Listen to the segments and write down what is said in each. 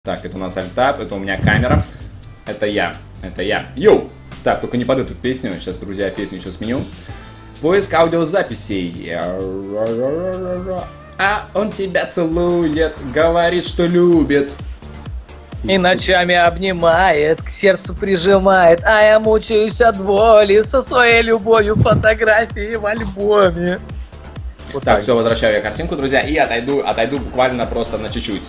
Так, это у нас альтап, это у меня камера. Это я. Йоу! Так, только не под эту песню. Сейчас, друзья, песню еще сменю. Поиск аудиозаписей. А он тебя целует, говорит, что любит. И ночами обнимает, к сердцу прижимает, а я мучаюсь от боли со своей любовью фотографии в альбоме. Вот так, все, возвращаю я картинку, друзья, и отойду буквально просто на чуть-чуть.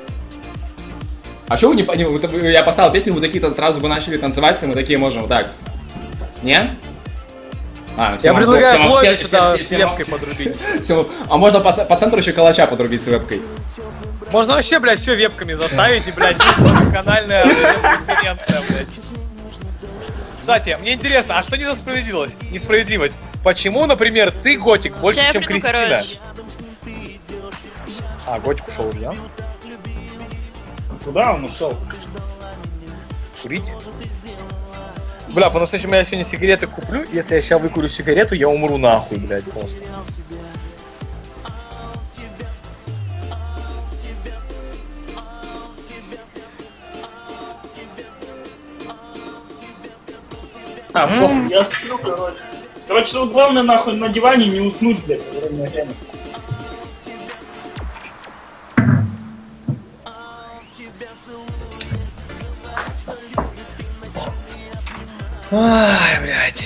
А что вы не поняли? Я поставил песню, вы такие сразу бы начали танцевать, и мы такие можем вот так. Не? Я предлагаю Флойду сюда с вебкой подрубить. А можно по центру еще калача подрубить с вебкой. Можно вообще, блядь, все вебками заставить и, блядь, канальная конференция, блядь. Кстати, мне интересно, а что не за несправедливость? Почему, например, ты, Готик, больше, чем Кристина? Короче. А, Готик ушел, я? Куда он ушел? Курить? Бля, по-настоящему я сегодня сигареты куплю. Если я сейчас выкурю сигарету, я умру нахуй, блядь, просто. Похуй, я сплю, короче. Короче, тут главное, нахуй, на диване не уснуть, блядь, во время время. Ай, блядь.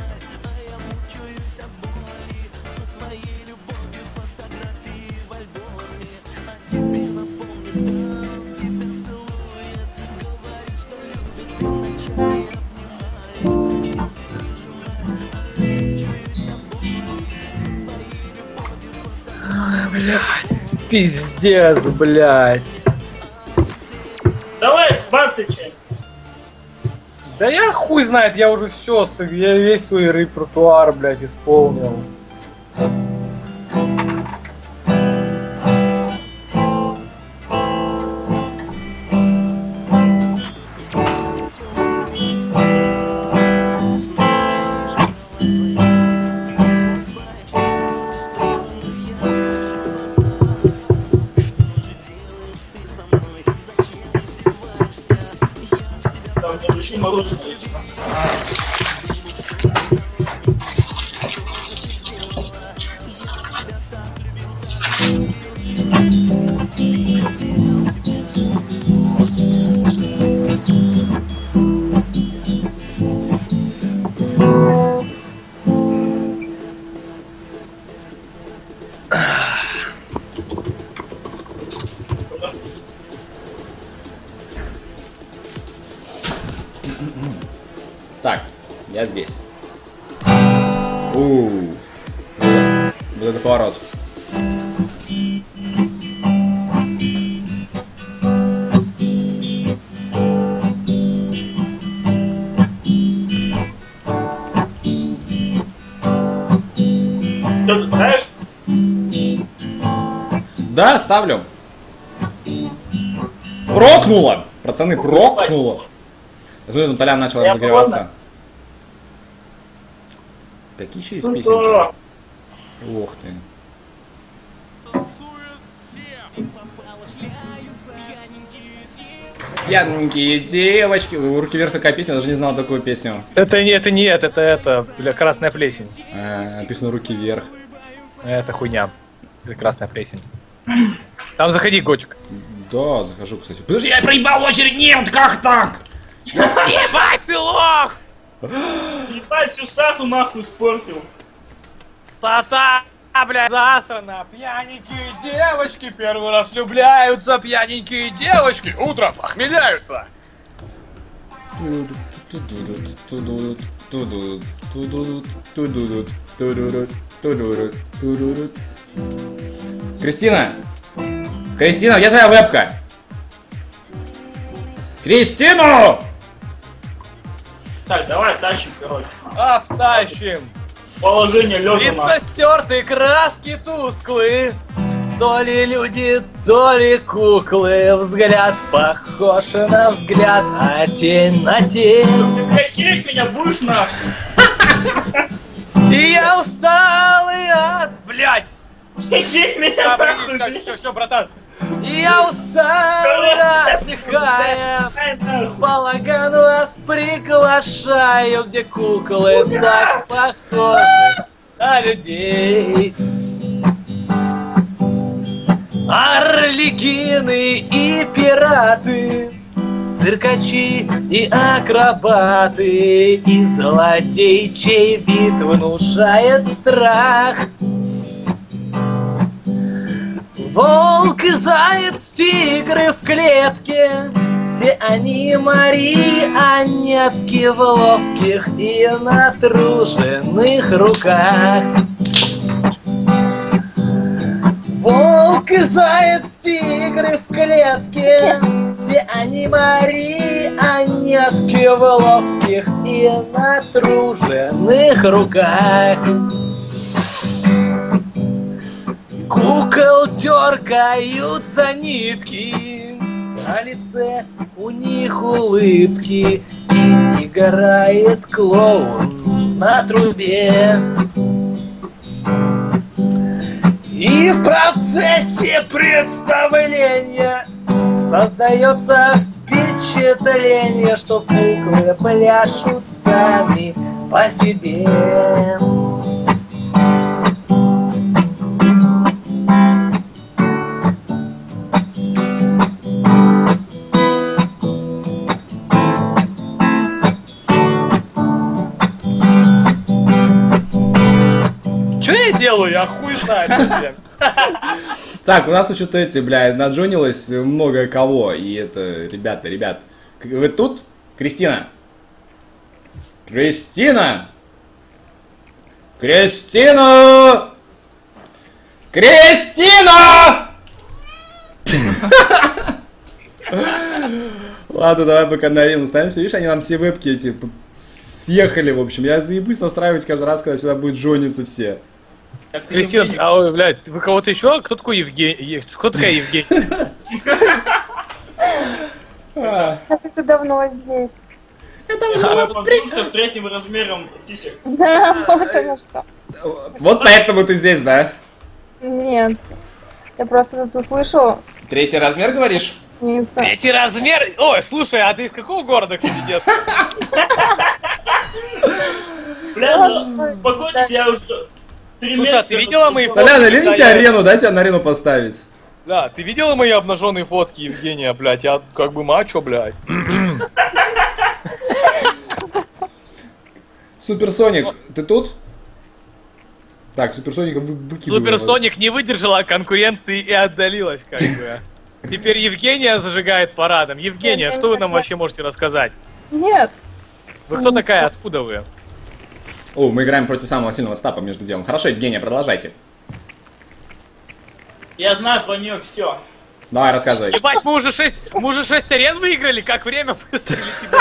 Блядь. Пиздец, блядь. Давай, спаться, чай. Да я хуй знает, я уже все, я весь свой репертуар, блядь, исполнил. Там не души мороженое. Так, я здесь. Вот это поворот. Что ты знаешь? Да, ставлю. Прокнуло! Пацаны, прокнуло. Смотри, там Толян начал Я разогреваться. понял. Какие еще есть песенки? Ух ты. Пьяненькие девочки. Руки вверх, такая песня, я даже не знал такую песню. Это нет, это, бля, красная плесень. Написано руки вверх. Это хуйня. Это красная плесень. Там заходи, Готик. Да, захожу, кстати. Подожди, я проебал очередь! Нет, как так? Ебать ты лох! Ебать, всю стату нахуй испортил. Стата, блядь, засрана. Пьяненькие девочки первый раз влюбляются. Пьяненькие девочки утром охмеляются. Кристина! Кристина, где твоя вебка? Кристину! Так, давай тащим, короче. Втащим. Положение лежа нахуй. Лица стертые, краски тусклые. То ли люди, то ли куклы. Взгляд похож на взгляд, а тень на тень. Ты, блядь, кирить меня будешь нахуй? И я устал и от... Блядь! Кирить меня нахуй, блядь. Все, братан. Я устал, отдыхая, балаган вас приглашаю, где куклы так похожи на людей. Орликины и пираты, циркачи и акробаты, и злодей, чей вид внушает страх. Волк и заяц, тигры в клетке, все они марионетки в ловких и натруженных руках. Волк и заяц, тигры в клетке, все они марионетки в ловких и натруженных руках. Кукол дергаются нитки, на лице у них улыбки, и играет клоун на трубе. И в процессе представления создается впечатление, что куклы пляшут сами по себе. Что я делаю? Я хуй знаю. Так, у нас тут что-то эти, блядь, наджонилось много кого. И это, ребят. Вы тут? Кристина? Кристина! Ладно, давай пока на арену ставимся. Видишь, они нам все вебки эти съехали, в общем. Я заебусь настраивать каждый раз, когда сюда будет джониться все. Кристина, ой, блядь, вы кого-то еще? Кто такой Евгений? Кто такая Евгений? Как это давно здесь? Подружка с третьим размером сисек. Да, вот оно что. Вот поэтому ты здесь, да? Нет. Я просто тут услышала. Третий размер, говоришь? Третий размер? Ой, слушай, а ты из какого города, кстати, нет? Бля, успокойтесь, я уже... Слушай, а ты видела мои фотки? Толян, налейте арену, дайте на арену поставить. Да, ты видела мои обнаженные фотки, Евгения, блядь? Я как бы мачо, блядь. Суперсоник, ты тут? Так, Суперсоника выкидываем. Суперсоник не выдержала конкуренции и отдалилась, как бы. Теперь Евгения зажигает парадом. Евгения, что вы нам вообще можете рассказать? Нет. Вы кто такая? Откуда вы? О, мы играем против самого сильного стапа между делом. Хорошо, Евгения, продолжайте. Я знаю про нее все. Давай, рассказывай. Ебать, мы уже 6 арен выиграли, как время быстро летит.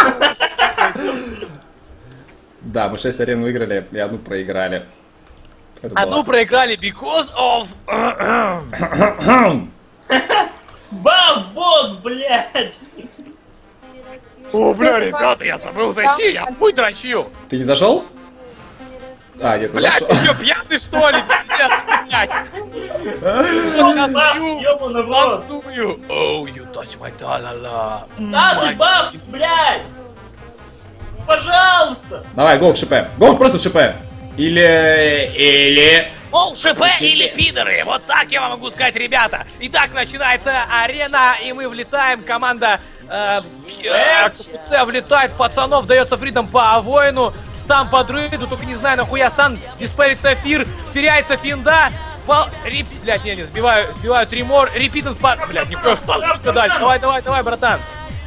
Да, мы 6 арен выиграли и одну проиграли. Одну проиграли because of... Бабок, блядь! О, бля, ребята, я забыл зайти, я хуй дрочил. Ты не зашел? А, нет, Блядь, зашел. ты что, пьяный что ли? Пиздец, блядь. Ёбаный в рот! Танцую. Oh, you touch my ta-la-la. Да ты баб, блядь! Пожалуйста! Давай, гол в ШП. Гол просто в ШП. Или... Пол ШП или пидоры, вот так я вам могу сказать, ребята. Итак, начинается арена, и мы влетаем, команда КПЦ влетает, пацанов, дается фридом по воину, стан под рыду, только не знаю нахуя стан, диспелится эфир, теряется финда, блять, не, сбиваю тримор, репитом спад, блять, нихуя спад, давай, братан.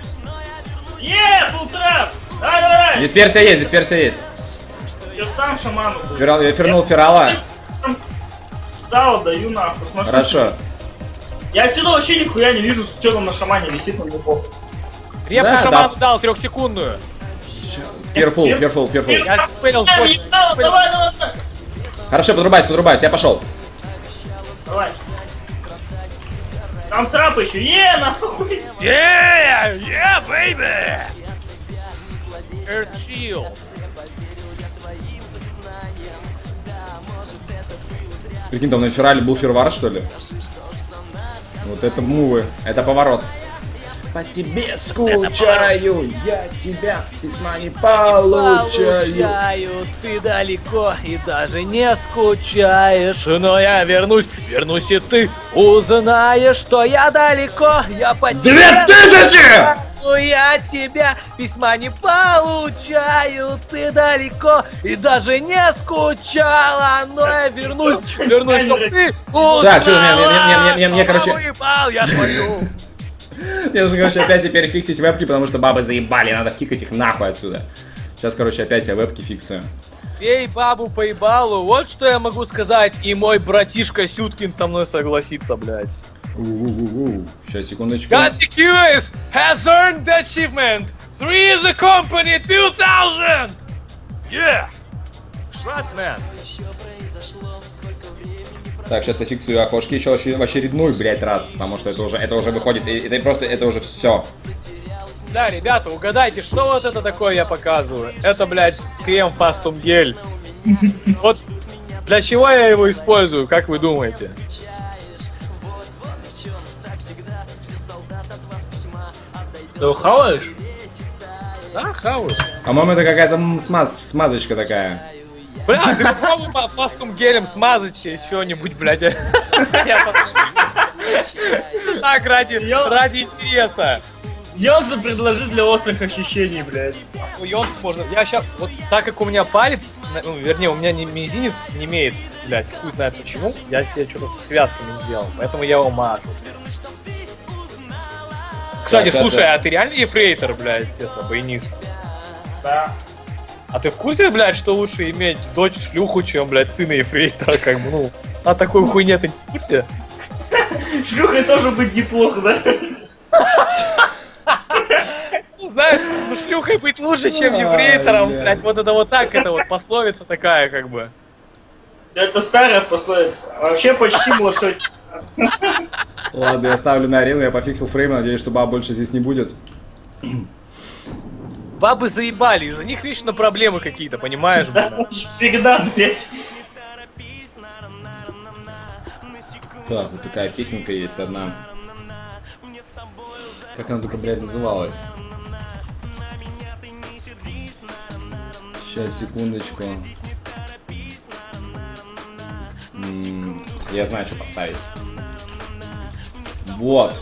Фултрап! Давай! Дисперсия есть. Сейчас там шаману будет. Я вернул Ферала. Сало даю нахуй, смотри. Хорошо. Я отсюда вообще нихуя не вижу, что там на шамане висит на него. Репку Да, шаману да. дал, 3-секундную. Careful. Я спелил Давай. Хорошо, подрубайся, я пошел. Давай. Там трап еще, нахуй. Yeah, baby! Earth Shield. Прикинь, там на Ферале был фервар, что ли? Вот это мувы, это поворот. По тебе скучаю, я тебя письма не получаю. Ты далеко и даже не скучаешь. Но я вернусь и ты узнаешь, что я далеко. Я по тебе 2000! но я тебя письма не получаю. Ты далеко и даже не скучала. Но я вернусь, чтоб ты узнала. Так, что, мне, короче... Выпал я твою. Мне нужно, короче, опять теперь фиксить вебки, потому что бабы заебали, надо кикать их нахуй отсюда. Сейчас, короче, опять я вебки фиксую. Бей бабу по ебалу, вот что я могу сказать, и мой братишка Сюткин со мной согласится, блядь. Сейчас, секундочку. GotTQS has earned the achievement 3 the company 2000! Yeah! Right, man. Так, сейчас я фиксую окошки еще в очередной, блядь, раз, потому что это уже выходит, это уже все. Да, ребята, угадайте, что вот это такое я показываю? Это, блядь, крем Фастум Гель. Вот для чего я его использую, как вы думаете? Ты хаваешь? Да, хаваю. По-моему, это какая-то смазочка такая. Бля, ты попробуй Фастум Гелем смазать что-нибудь, блядь. Так, ради интереса. Йонса предложи для острых ощущений, блядь. Йонс можно. Я сейчас, вот так как у меня палец, ну, вернее, у меня не мизинец не имеет, блядь, хуй знает почему, я себе что-то со связками сделал, поэтому я его мажу. Кстати, Так, слушай, а ты реально ефрейтор, блядь, это, баянист? Да. А ты в курсе, блядь, что лучше иметь дочь шлюху, чем, блядь, сына ефрейтора, как бы, ну, а такой хуйне ты не в курсе? Шлюхой тоже быть неплохо, да? Ну, знаешь, ну шлюхой быть лучше, чем ефрейтором, блядь, вот это вот так, это вот пословица такая, как бы. Это старая пословица. Вообще почти лосось. Ладно, я ставлю на арену, я пофиксил фрейм, надеюсь, что баб больше здесь не будет. Бабы заебали, из-за них вечно проблемы какие-то, понимаешь, блядь? Всегда, блядь. Так, вот такая песенка есть одна. Как она только, блядь, называлась? Сейчас, секундочку. Я знаю, что поставить. Вот.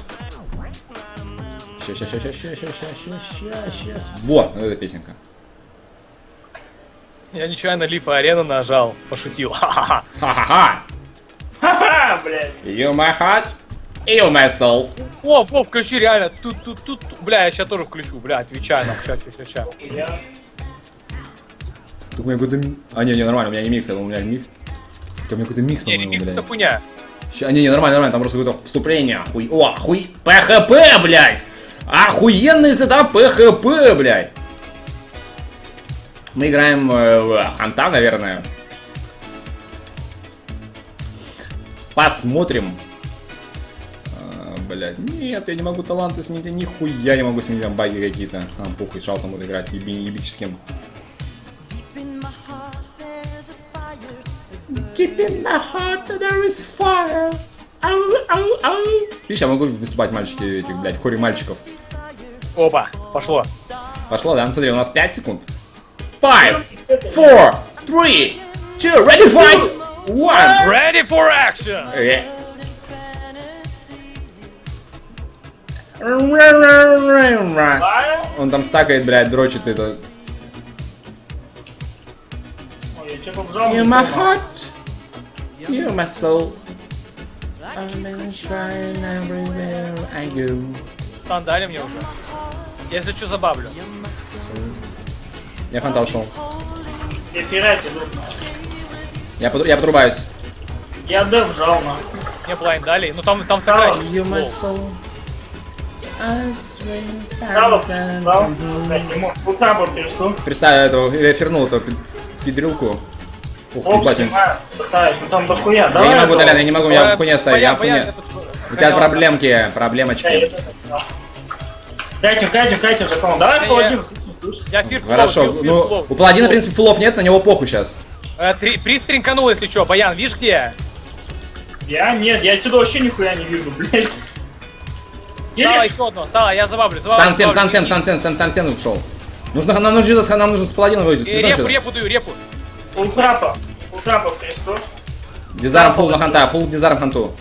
Сейчас. Вот, эта песенка. Я нечаянно Лифа Арена нажал, пошутил. Ха-ха-ха. Ха-ха-ха. Ха-ха, блядь. You my heart, you my soul. О, включи реально. Тут. Бля, я сейчас тоже включу, бля, отвечаю нам. Ща. Тут у меня какой-то... А, не, нормально, у меня не микс, это у меня микс. У меня какой-то микс, Не, по-моему, ремикс блядь. это хуйня. Не, нормально, там просто какое-то вступление. ПХП, блядь! Охуенный сетап ПХП, блядь! Мы играем в Ханта, наверное. Посмотрим. Блядь, нет, я не могу таланты сменить, я нихуя не могу сменить, там баги какие-то. Похуй, шал там буду играть, ебическим. Deep in my heart there is fire. Видишь, я могу выступать мальчики этих, блядь, хори мальчиков. Опа, пошло. Пошло, да? Ну смотри, у нас 5 секунд. 5, 4, 3, 2, ready fight! 1. Ready for action! Он там стакает, блядь, дрочит это. Ой, я что-то вжал. You my heart, you my soul. I'm trying everywhere I go. Стандали мне уже. Если что, забавлю. Я фонтан шел. Я пирате, ну. Я подрубаюсь. Я Д вжал, на. Мне блайн дали. Ну там сыграть. You my soul. I swear. Дал, блядь, не мог. Куда ты что? Представь этого, я фернул эту педрилку. Ух, Ох, ебать. снимаю. Пытаюсь, ну там дохуя. Я Давай. не могу, этого. Толян, я не могу, у меня в хуйне стоит, я в Баян, хуйне. этот, У тебя гонял. проблемочки. Катя, закон. Давай паладин, слышь. Я фир Хорошо, ну, у паладина, в принципе, фулов нет, на него похуй сейчас. Пристринканул, если что. Баян, видишь где? Нет, я отсюда вообще нихуя не вижу, блядь. Сала, Делишь? еще одно. Сала, я забавлю. Стан 7 ушел. Нам нужно с паладина выйти. Репу даю, репу. Полтрапа кресту. Дизарм фул на ханта, фул дизарм ханту.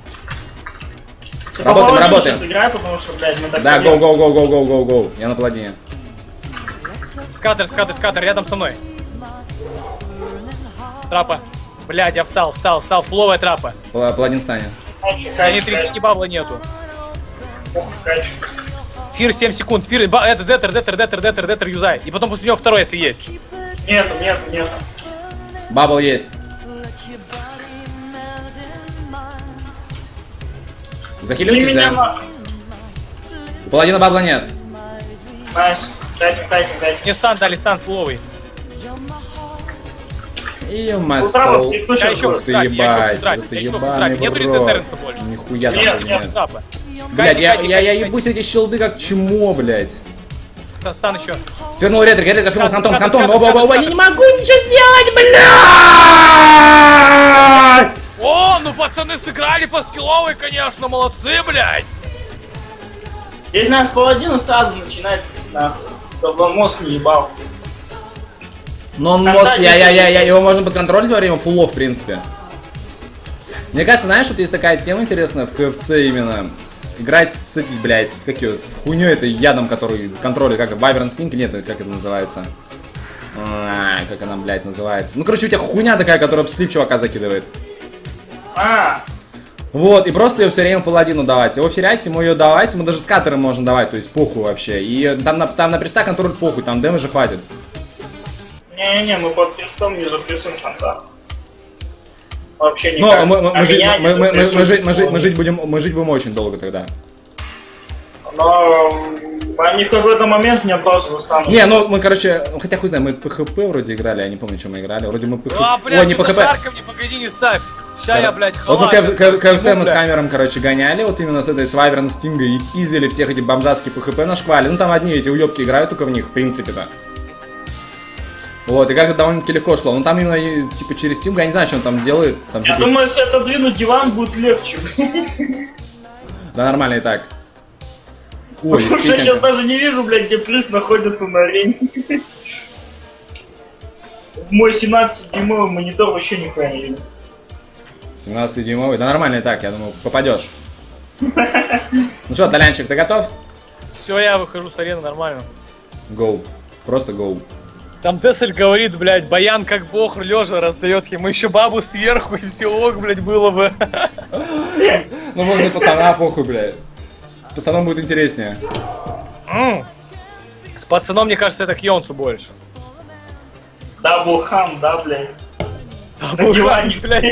Ты Работаем, по паладину работаем. сейчас играй, потому что, блядь, мы так Да, сидим. гоу. Я на паладине. Скатер, рядом со мной. Трапа. Блядь, я встал. Фуловая трапа. Паладин станет. Ни бабла нету. Качу. Фир 7 секунд. Фир, это детер, юзай. И потом после него второй, если есть. Нету. Бабл есть. Захилитесь, Не меня да? нахуй. У паладина бабла нет. Найс. Дайте. Мне стан дали, стан фуловый. И Полтрапа масол. кресту Я сейчас еще будет. Ты я еще ебать, трать, ты я еще ебаный трать. Нету в резидентеренса рот. больше. Нихуя там Нет, нет. Трапа. Блядь, я Катя. ебусь эти щелды как чмо, блядь. Стан еще. Вернул ретро, фернул с хантом, Скат. оба, я не могу ничего сделать, блядь! О, ну пацаны сыграли по скилловой, конечно, молодцы, блядь. Здесь нас паладина сразу начинает, нахуй, чтобы он мозг не ебал. Но он мозг, его можно подконтролить во время фуллов, в принципе. Мне кажется, знаешь, вот есть такая тема интересная в КФЦ именно. Играть с этой, блядь, с хуйней этой ядом, который контролит, как Wyvern Sting, нет, как это называется? Как она, блядь, называется? Ну, короче, у тебя хуйня такая, которая в слив чувака закидывает. Вот, и просто ее все время паладину давать. Его ферять, ему ее давать, ему даже скатеры можно давать, то есть похуй вообще. И там на приста контроль похуй, там дэмэджа хватит. Не-не-не, мы под крестом не запрессим ханта. Вообще Но никак. мы жить будем очень долго тогда. Но они в какой-то момент меня просто застанут. Не, ну мы, короче, хотя хуй знаю, мы ПХП вроде играли, я не помню, что мы играли. Вроде мы ПХП. А, блядь, Ой, не ПХП. шарка мне, погоди, не ставь. Ща я, блядь, Вот мы халат. КФЦ мы с камером, короче, гоняли, вот именно с этой Wyvern Sting и пиздили всех эти бомжатские ПХП на шквале. Ну там одни эти уёбки играют только в них, в принципе-то. Вот, и как-то довольно-таки легко шло. Ну там именно, типа, через Steam, я не знаю, что он там делает. Там, Я типа... думаю, если отодвинуть диван, будет легче. Да нормально и так. Ой, Потому что я сейчас даже не вижу, блядь, где приз находится на арене. В мой 17-дюймовый монитор вообще нихуя не видно. 17-дюймовый, да нормально и так, я думаю, попадешь. Ну что, Толянчик, ты готов? Все, я выхожу с арены нормально. Гоу. Просто гоу. Там Тессель говорит, блядь, Баян как бог лежа раздает ему еще бабу сверху, и все ок, блядь, было бы. Ну можно и пацана, похуй, блядь. С пацаном будет интереснее. С пацаном, мне кажется, это к Йонсу больше. Даблхам, да, блядь. На диване, блядь.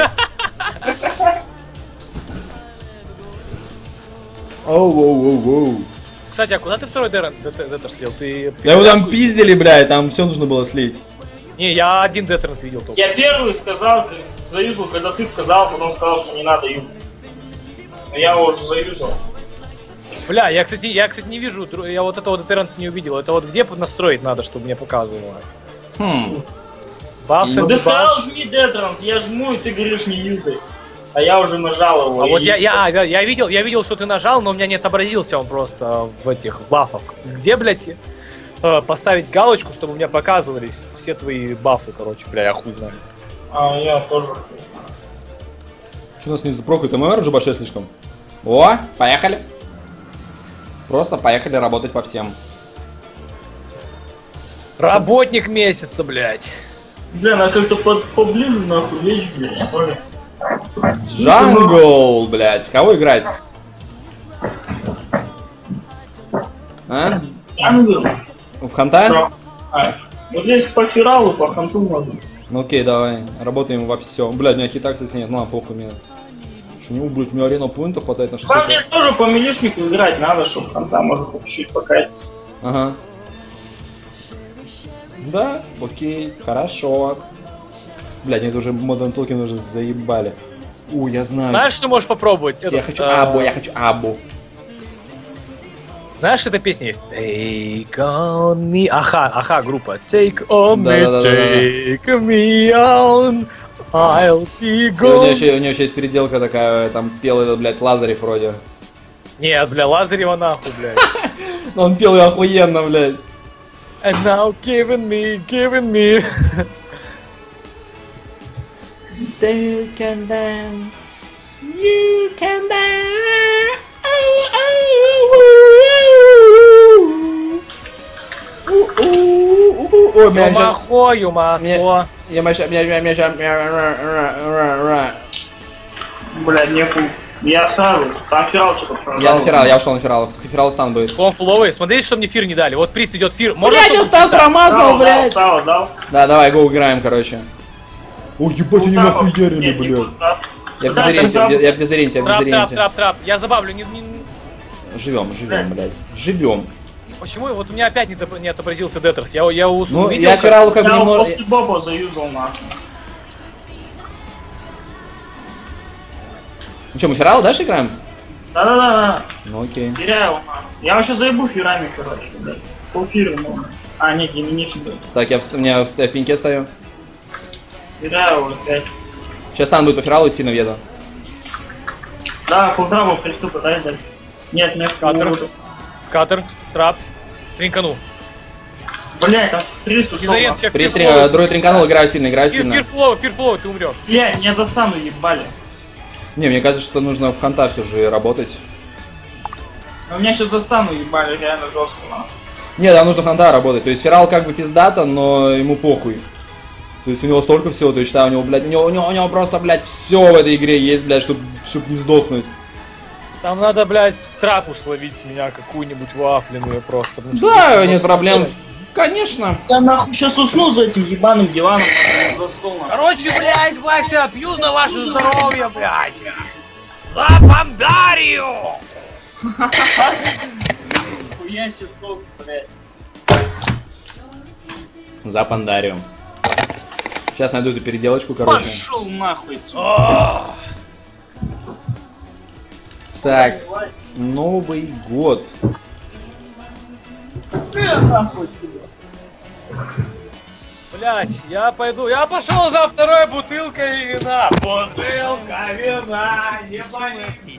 Оу. Кстати, а куда ты второй детер слил? Ты... Да его там пиздили, блядь, там все нужно было слить. Не, я один детернс видел только. Я первый сказал, заюзал, когда ты сказал, потом сказал, что не надо юзать. Но я его уже заюзал. Бля, я, кстати, не вижу, я вот этого детернса не увидел. Это вот где настроить надо, чтобы мне показывало? Бафсы, Ну ты сказал, жми детранс, я жму, и ты говоришь не юзай. А я уже нажал его. А вот я видел, что ты нажал, но у меня не отобразился он просто в этих бафах. Где, блядь, поставить галочку, чтобы у меня показывались все твои бафы, короче, бля, я хуй знаю. А, я тоже. Что у нас не запрокает? ММР уже большой слишком. О, поехали. Просто поехали работать по всем. Работник месяца, блядь. Блин, а как-то поближе нахуй вещь, блядь, что ли? Джангл, блядь. Кого играть? А? Ангел? В ханта? Вот здесь по фиралу, по ханту можно. Ну окей, давай. Работаем во всем. Блядь, у меня хита, кстати, нет. Ну, а похуй мне. Почему, блядь, у меня арена поинтов хватает на На самом деле 60. тоже по милишнику играть надо, чтобы ханта может чуть-чуть покать. Ага. Да, окей, хорошо. Блядь, мне это уже Modern Talking уже заебали. Я знаю. Знаешь, что можешь попробовать? Я хочу Абу. Знаешь, эта песня есть? Take on me. Аха, группа. Take on me, Да-да-да-да-да. take me on. I'll be У gone. нее еще есть переделка такая, там пел этот, блядь, Лазарев вроде. Нет, бля, Лазарева нахуй, блядь. Но он пел ее охуенно, блядь. And now giving me. You can dance, you can dance. Ой, меня сейчас... Юмахо. Бля, нехуй. Я сразу. Там фирал что-то продал. Я на фирал, я ушел на фирал. Фирал стан будет. Клон фуловый. Смотрите, что мне фир не дали. Вот приз идет фир. Блядь, я стан промазал, блядь. Сало дал. Да, давай, го играем, короче. Ой, ебать, они нахуярили, блядь. Я в дезориенте, Трап. Я забавлю. Живем, блядь. Живем. Почему? Вот у меня опять не отобразился Детерс. Я Ну, увидел, я фиралу как бы Я немного... после Боба заюзал нахуй. Ну что, мы фиралу дальше играем? Да. Ну окей. Теряю его нахуй. Я вообще заебу фирами, короче, блядь. Полфира можно. А, нет, я не блядь. Так, я в пеньке стою. Теряю его опять. Сейчас стан будет по фиралу и сильно въеду. Да, фултрабу приступа, дай. Нет, Скатер, трап, тринкану. Блять, там 300 Дезориент, чек, Приз фир флоу. другой тринканул, играю сильно. Фир флоу, ты умрешь. Бля, меня застану, ебали. Не, мне кажется, что нужно в ханта все же работать. Но меня сейчас застану, ебали, реально жестко, нахуй. Не, да, нужно в ханта работать. То есть фирал как бы пиздата, но ему похуй. То есть у него столько всего, то есть считаю, у него, блядь, у него просто, блядь, все в этой игре есть, блядь, чтобы не сдохнуть. Там надо, блядь, траку словить с меня какую-нибудь вафленную просто. Да, нет проблем. Конечно. Я нахуй сейчас усну за этим ебаным диваном, за стол, нахуй. Короче, блядь, Вася, пью за ваше здоровье, блядь. За Пандарию! Хуя себе толк, блядь. За Пандарию. Сейчас найду эту переделочку, короче. Пошел нахуй. Так, Новый год. Нахуй. Блядь, я пошел за второй бутылкой вина. Бутылка вина, не болит.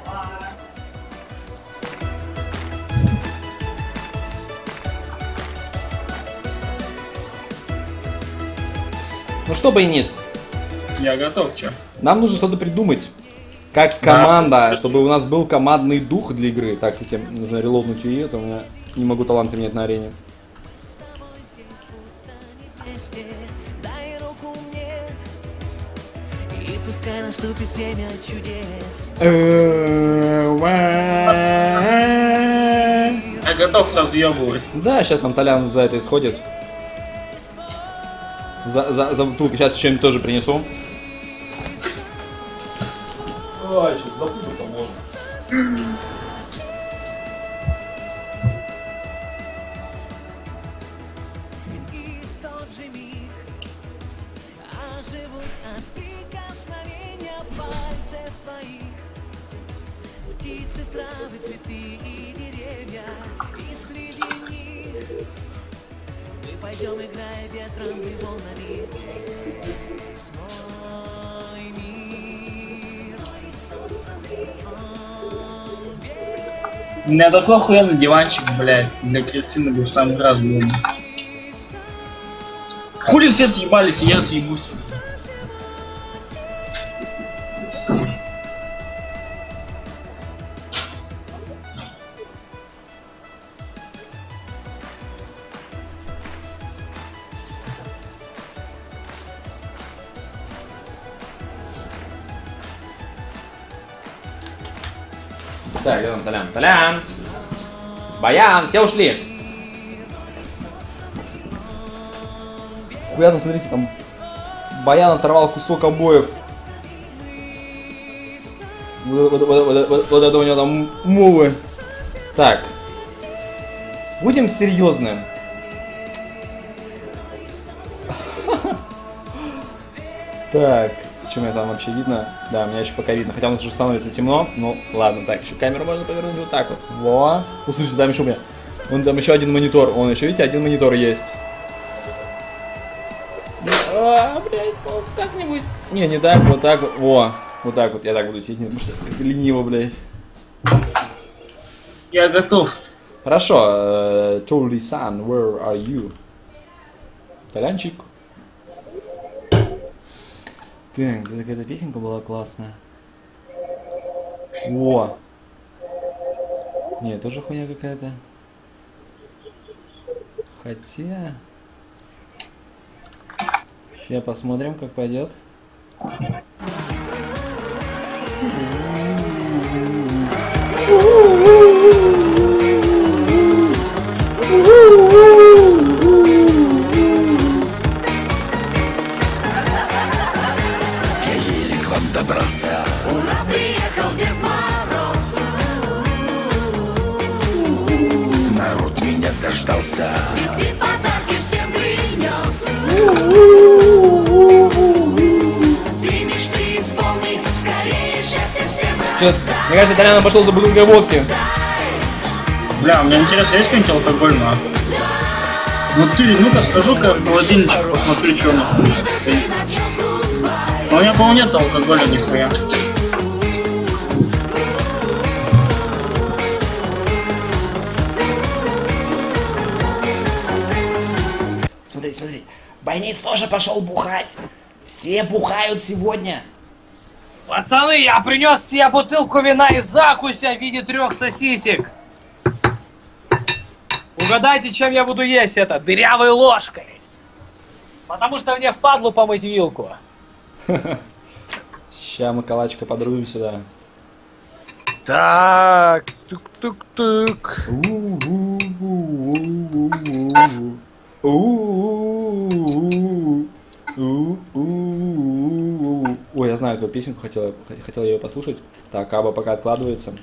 Ну что, баянист? Я готов, чё? Нам нужно что-то придумать. Как команда, чтобы у нас был командный дух для игры. Так, кстати, нужно релоуднуть ее, то у меня не могу таланты менять на арене. Пускай наступит время чудес. Я готов разъебывать. Да, сейчас нам Толян за это исходит. За бутылку. Сейчас что-нибудь тоже принесу. Ай, сейчас запутаться можно. Птицы, травы, цветы и деревья, и среди них мы пойдем, играя ветром и волнами. Мой мир. У меня такой охуенный диванчик, блядь, для Кристины был в самый раз, блядь. Хули все съебались, и я съебусь. Так, где там Толян? Толян! Баян, все ушли! Хуя там, смотрите, там Баян оторвал кусок обоев. Вот это у него там мувы. Так. Будем серьезны. Так. Что у меня там вообще видно? Да, у меня еще пока видно. Хотя у нас уже становится темно. Ну, ладно, так, еще камеру можно повернуть вот так вот. Во. Услышите, там еще у меня. Вон там еще один монитор. Он еще, видите, один монитор есть. Блядь, ну, как-нибудь. Не так, вот так вот. Во. Вот так вот. Я так буду сидеть, потому что как-то лениво, блядь. Я готов. Хорошо. Толи-сан, where are you? Толянчик. Так, какая-то песенка была классная. О! Нет, тоже хуйня какая-то. Хотя... Сейчас посмотрим, как пойдет. Ура, приехал Дед Мороз. Народ меня заждался. И подарки всем принес. Ты мечты исполни, скорее счастье всем Сейчас, мне кажется, Толян пошел за бутылкой водки. Бля, мне интересно, есть какой-нибудь алкогольный? Ну ты, ну-ка скажу-ка в холодильничек, посмотрю, что у нас. Но у меня, по-моему, нет алкоголя нихуя. Смотри, смотри. Больниц тоже пошел бухать. Все бухают сегодня. Пацаны, я принес себе бутылку вина и закуся в виде 3 сосисек. Угадайте, чем я буду есть это? Дырявой ложкой. Потому что мне впадлу помыть вилку. Ща мы калачка подрубим сюда. Так, тук-тук-тук. Ой, я знаю, какую песенку хотел ее послушать. Так, Аба пока откладывается.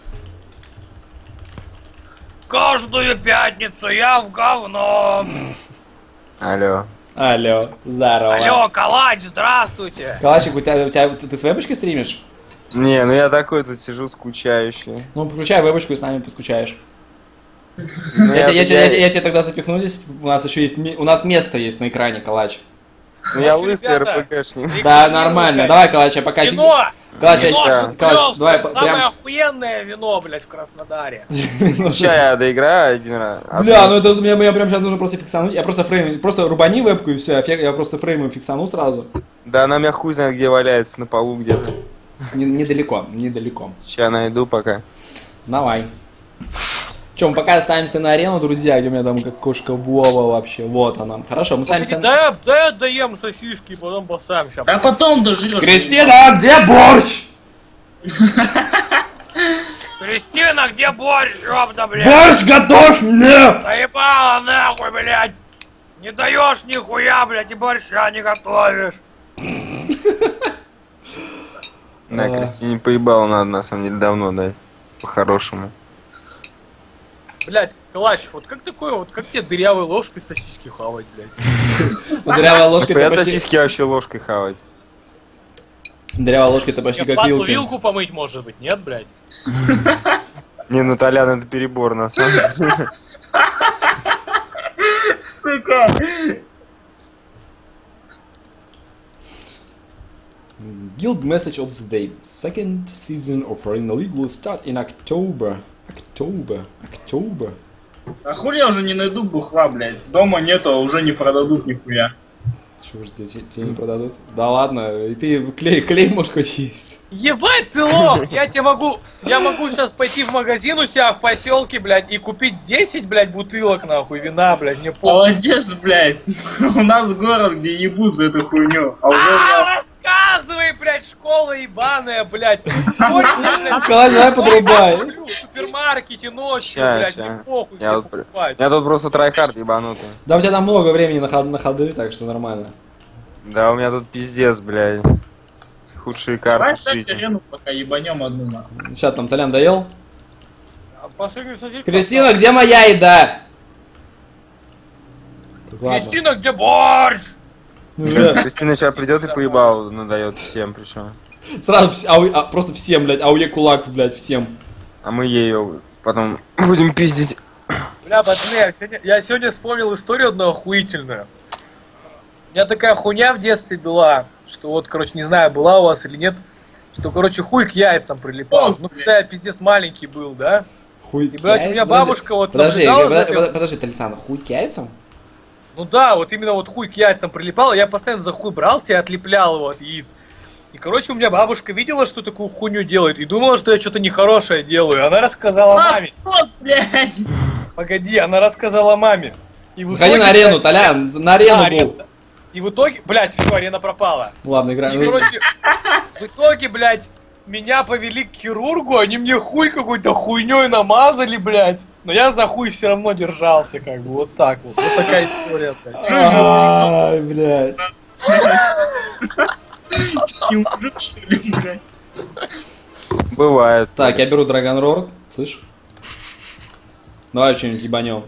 Каждую пятницу я в говно. Алло. Алло, здорово. Алло, калач, здравствуйте. Калачик, ты с вебочкой стримишь? Не, ну я такой тут сижу скучающий. Ну, включай вебочку и с нами поскучаешь. Ну, Я тебе тогда запихну здесь. У нас еще есть, у нас место есть на экране, Калач. Ну я лысый Ребята, РПГшник. Да, нормально. Давай, Калач, я пока... Вино! Калач, Вино, я- Калач, давай Самое прям... охуенное вино, блядь, в Краснодаре. Сейчас я доиграю один раз. А Бля, то- ну это мне прям сейчас нужно просто фиксануть. Я просто фрейм, просто рубани вебку и все. Я просто фреймом фиксану сразу. Да она меня хуй знает где валяется, на полу где-то. Недалеко. Сейчас найду пока. Давай. Че, мы пока останемся на арену, друзья, где у меня там как кошка Вова вообще. Вот она. Хорошо, мы останемся... Да я доем сосиски, потом посамся. Да потом дожрешь. Кристина, где борщ? Кристина, где борщ, ёпта, блядь? Борщ готов мне! Заебала нахуй, блядь! Не даешь нихуя, блядь, и борща не готовишь. Да, Кристине поебало надо на самом деле давно дать. По-хорошему. Блядь, Калач, вот как такое, вот как тебе дырявой ложкой сосиски хавать, блядь? Дырявая ложка Я это почти... сосиски вообще ложкой хавать. Дырявая ложка это почти Я как впадлу вилки. вилку помыть, может быть, нет, блядь? Не, ну Толян, это перебор на самом деле. Сука. Guild message of the day. Second season of Arena League will start in October. October. А хули я уже не найду бухла, блядь. Дома нету, а уже не продадут нихуя. Что же тебе не продадут? Да ладно, и ты клей может хоть есть. Ебать ты лох! Я могу сейчас пойти в магазин у себя в поселке, блядь, и купить 10, блядь, бутылок, нахуй, вина, блядь, мне похуй. Молодец, блядь. У нас город, где ебут за эту хуйню. А уже Рассказывай, блядь, школа ебаная, блядь. Калач, давай подрубай. В супермаркете ночью, Ща, блядь, ща. мне похуй, Я где вот покупать. Я тут просто трайхард ебанутый. Да у тебя там много времени на ходы, так что нормально. Да, у меня тут пиздец, блядь. Худшие давай карты в ставь жизни. арену, пока ебанем одну нахуй. Сейчас там Толян доел. А последний сосиска- Кристина, где моя еда? Так, ладно. Кристина, где борщ? Ну, Сейчас бля, Кристина сейчас придет и поебал надает всем причем. сразу просто всем, блядь, ауе кулак, блядь, всем. А мы ее потом будем пиздить. Бля, пацаны, я сегодня вспомнил историю одну охуительную. У меня такая хуйня в детстве была, что вот, короче, не знаю, была у вас или нет, что, короче, хуй к яйцам прилипал. О, Ну, когда я пиздец маленький был, да? Хуй И, блядь, у меня подожди. бабушка вот Подожди, наблюдала за этим. подожди, Талисан, хуй к яйцам? Ну да, вот именно вот хуй к яйцам прилипал, я постоянно за хуй брался и отлеплял его от яиц. И, короче, у меня бабушка видела, что такую хуйню делает, и думала, что я что-то нехорошее делаю. Она рассказала маме. Вот, блядь. Погоди, она рассказала маме. И в Заходи итоге, на арену, блядь, Толян, на да, арену был. арена. И в итоге, блядь, все, арена пропала. Ладно, И, играем. короче, в итоге, блядь, меня повели к хирургу, они мне хуй какой-то хуйней намазали, блядь. Но я за хуй все равно держался, как бы, вот так вот. Вот такая история, блядь. Ай, блядь. Скилл, что ли, блядь? Бывает. Так, я беру Драгон Рор, слышь? Давай что-нибудь ебанем.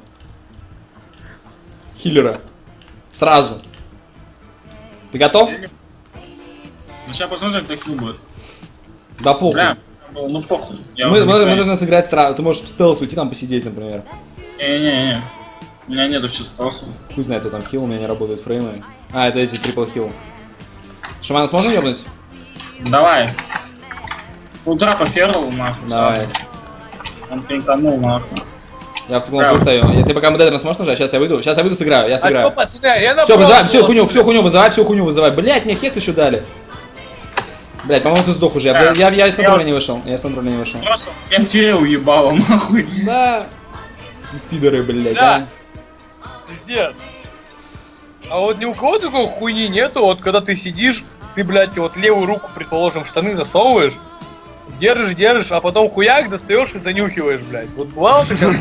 Хиллера. Сразу. Ты готов? Ну, сейчас посмотрим, как хил будет. Да похуй. Бля, ну похуй. Я Мы уже не знаю. должны сыграть сразу. Ты можешь в стелс уйти, там посидеть, например. Не-не-не. У меня нету чисто. Хуй знает, кто там хил, у меня не работают фреймы. А, это эти трипл хил. Шамана сможем ебнуть? Давай. Утра поферл, нахуй. Давай. Он пинканул, нахуй. Я в циклон стою. Ты пока модерна сможешь нажать? Сейчас я выйду, сыграю, я А что, сыграю. пацаны, арена Все, вызывай, просто всю хуйню вызывай. Блять, мне хекс еще дали. Блять, по-моему, ты сдох уже. Я из контроля не вышел. Просто МТ уебало, нахуй. Да. Пидоры, блять, Да. Пиздец. А вот ни у кого такой хуйни нету, вот когда ты сидишь, ты, блядь, вот левую руку, предположим, в штаны засовываешь, держишь, а потом хуяк достаешь и занюхиваешь, блядь. Вот бывало такое?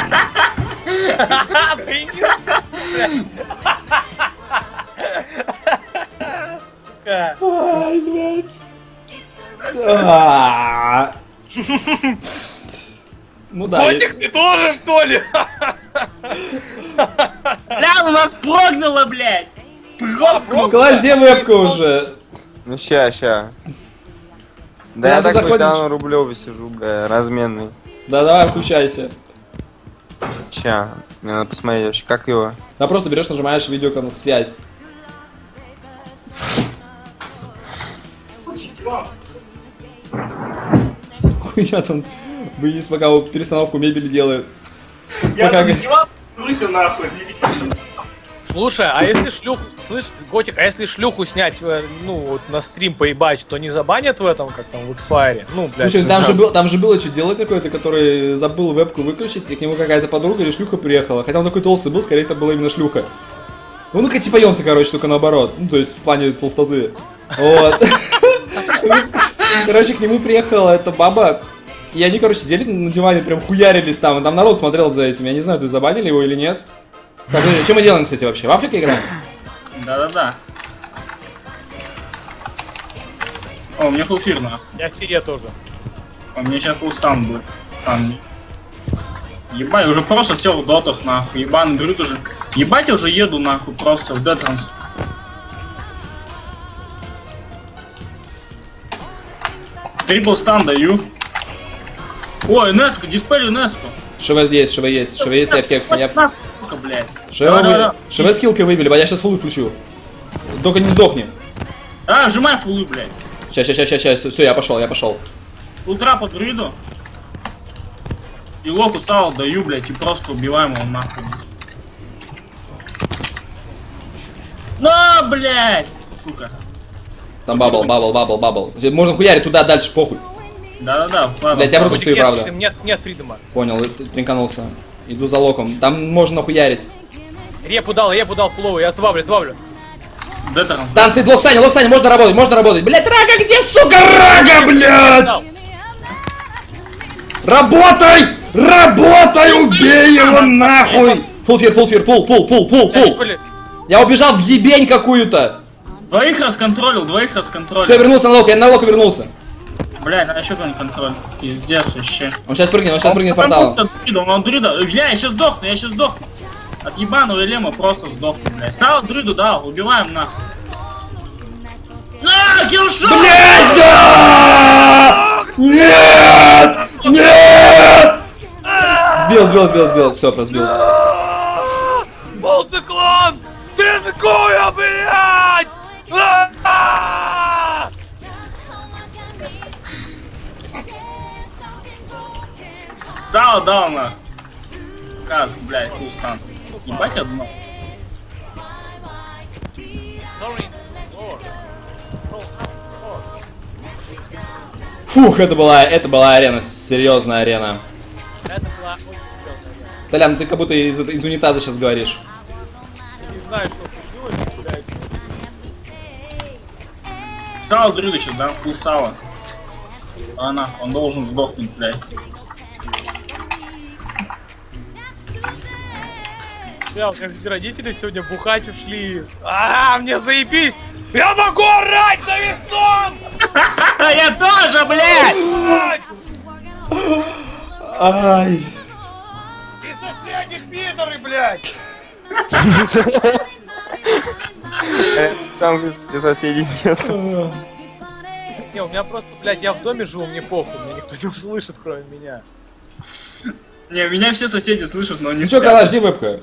Сука. Ай, блять. А. Ну да. Котик, ты тоже, что ли? Бля, у нас прогнуло, блядь. Клаш, где вебка уже? Ну ща. Да, Да я ты так заходишь- хотя на Рублеве сижу, бля, разменный. Да, давай, включайся. Ща, мне надо посмотреть вообще, как его. Да, просто берешь, нажимаешь видеоконференц-связь. Хуя там, вынес, пока перестановку мебели делают. Пока... нахуй. Слушай, а если шлюху, слышь, Котик, а если шлюху снять, ну, вот на стрим поебать, то не забанят в этом, как там, в X-Fire? Ну, блядь. Слушай, там же было что делать какой-то, который забыл вебку выключить, и к нему какая-то подруга или шлюха приехала. Хотя он такой толстый был, скорее это была именно шлюха. Ну, ну-ка, типа Йонса, короче, только наоборот. Ну, то есть, в плане толстоты. Вот. Короче, к нему приехала эта баба, и они, короче, сидели на диване, прям хуярились там, и там народ смотрел за этим. Я не знаю, ты забанили его или нет. Так, подожди, что мы делаем, кстати, вообще? В Африке играем? Да-да-да. О, у меня фулфир, нахуй. Я в Фире тоже. У меня сейчас фулстан будет. Там. Ебать, я уже просто сел в дотах, нахуй. Ебаный дрют уже. Ебать, я уже еду, нахуй, просто в детранс. Трипл стан даю. Ой, Неско, диспелю Неско. ШВ есть, я в хексе, я в... Нахуй, блядь. ШВ с хилкой выбили, я сейчас фуллы включу. Только не сдохни. А, сжимай фулы, блядь. Сейчас, все, я пошел. Утра под риду. И локу сало даю, блядь, и просто убиваем его нахуй. На, блядь! Сука. Там бабл. Можно хуярить туда, дальше, похуй. Да-да-да, Блядь, я Котик, просто правда. нет фридома. Понял, тринканулся. Иду за локом. Там можно хуярить. Репу дал флоу, я забавлю. Детранс. Стан стоит, лок Саня, можно работать. Блядь, Рага, где, сука, Рага, блядь? Работай, убей его нахуй. Фул. Я убежал в ебень какую-то. Двоих расконтролил. Все, вернулся на лок, я на лока вернулся. Блядь, надо еще какой-нибудь контроль. Пиздец вообще. Он сейчас прыгнет порталом. Он друида. Бля, я сейчас сдохну. От ебаного Элема просто сдохну, блядь. Сало друиду дал, убиваем нахуй. На, киллшот! Блядь, да! Нет! Сбил, все, просбил. Болциклон! Тринкую, блядь! Сало дал на. Каз, блядь, фулстан. Ебать одно. Фух, это была арена, серьезная арена. Это была очень серьезная. Толян, ты как будто из унитаза сейчас говоришь. Не знаю, что случилось, блядь. Сало дрыга сейчас, да? Фул сало. Она, он должен сдохнуть, блядь. Бля, у меня все родители сегодня бухать ушли. Мне заебись! Я могу орать на весь дом! Я тоже, блядь! Ай. И соседи пидоры, блядь! Сам соседей нет. Не, у меня просто, блядь, я в доме живу, мне похуй, меня никто не услышит, кроме меня. Не, меня все соседи слышат, но не Ну чё, спят. Калаш, где вебка?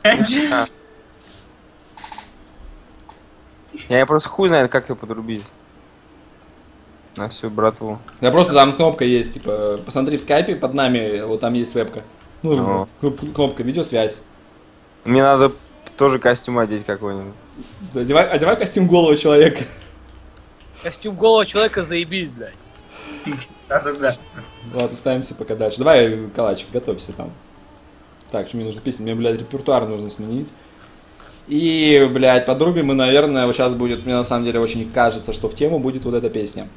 Я просто хуй знает, как ее подрубить. На всю братву. Да просто там кнопка есть, типа, посмотри в скайпе, под нами, вот там есть вебка. Ну, кнопка, видеосвязь. Мне надо тоже костюм одеть какой-нибудь. Да, одевай костюм голого человека. Костюм голого человека заебись, блядь. Да-да-да. Ладно, ставимся пока дальше. Давай, Калачик, готовься там. Так, что мне нужно песни? Мне, блядь, репертуар нужно сменить. И, блядь, подрубим мы, наверное, вот сейчас будет, мне на самом деле очень кажется, что в тему будет вот эта песня.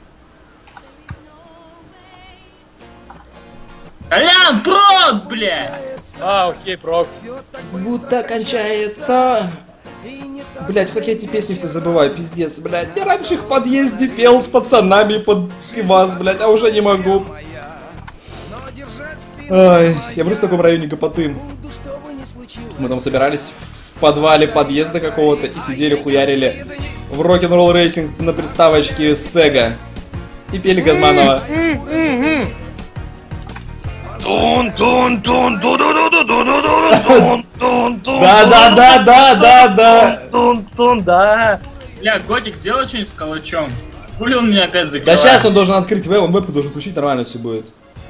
Колян, прот, блядь! Окей, прок. Будто кончается. Блять, как я эти песни все забываю, пиздец, блять. Я раньше их в подъезде пел с пацанами под пивас, блять, а уже не могу. Ай, я вырос в таком районе Гопоты. Мы там собирались в подвале подъезда какого-то и сидели, хуярили в рок-н-ролл рейсинг на приставочке с Sega. И пели Газманова. Да. Да. Бля, Готик, сделай что-нибудь с калачом. Хули он меня опять Да закрывает? сейчас он должен открыть веб, он вебку должен включить, нормально все будет.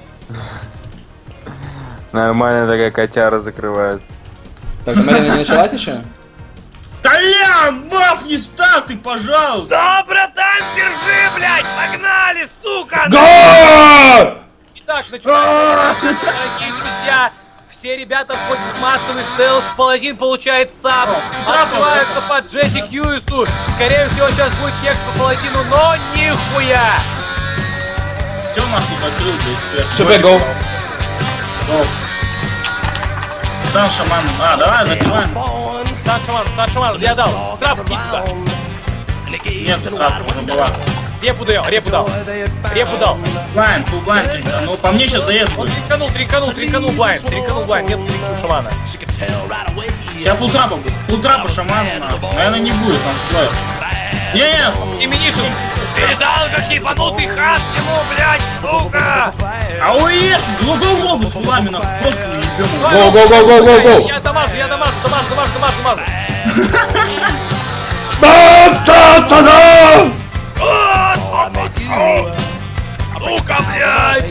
Нормально такая котяра закрывает. Так, Марина не началась еще? Толян, бафни статы, пожалуйста! Да, братан, держи, блядь, погнали, сука! Го! Итак, начинаем, дорогие друзья. Все ребята входят в массовый стелс, паладин получает саб, открываются по Джесси Хьюису. Скорее всего, сейчас будет текст по паладину, но нихуя! Все нахуй закрыл, блядь, Все, go. Go. Стан шаман. Давай, закрываем. Стан шаман, я дал. Трап, иди сюда. Нет, трапа уже была. Репу дал. Блайн, фул блайн. Ну, по мне сейчас заезд Он будет. триканул блайнд. Нет триканул шамана. Я фул трапа шаману, нахуй. Наверное, не будет, там слоев. Не, Именишин. Передал, как ебанутый хат ему, блядь, сука! а уешь, глубоко с вами, нахуй, просто не ебем. Go. Я дамажу. Сука, блядь,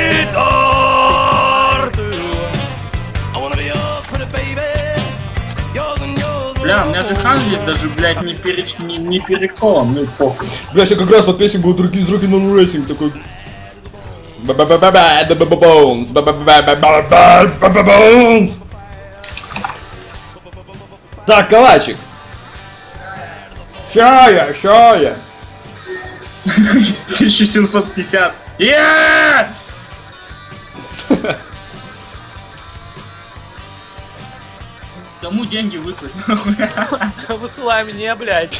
пидор! Бля, у меня же хан здесь даже, блядь, не переколом, ну и похуй. Бля, я как раз под песенку «Другие из рок-н-ролл рейсинг» такой... Боунс. Так, Калачик. Ща я. 1750. Кому деньги выслать, нахуй? Высылай мне, блядь.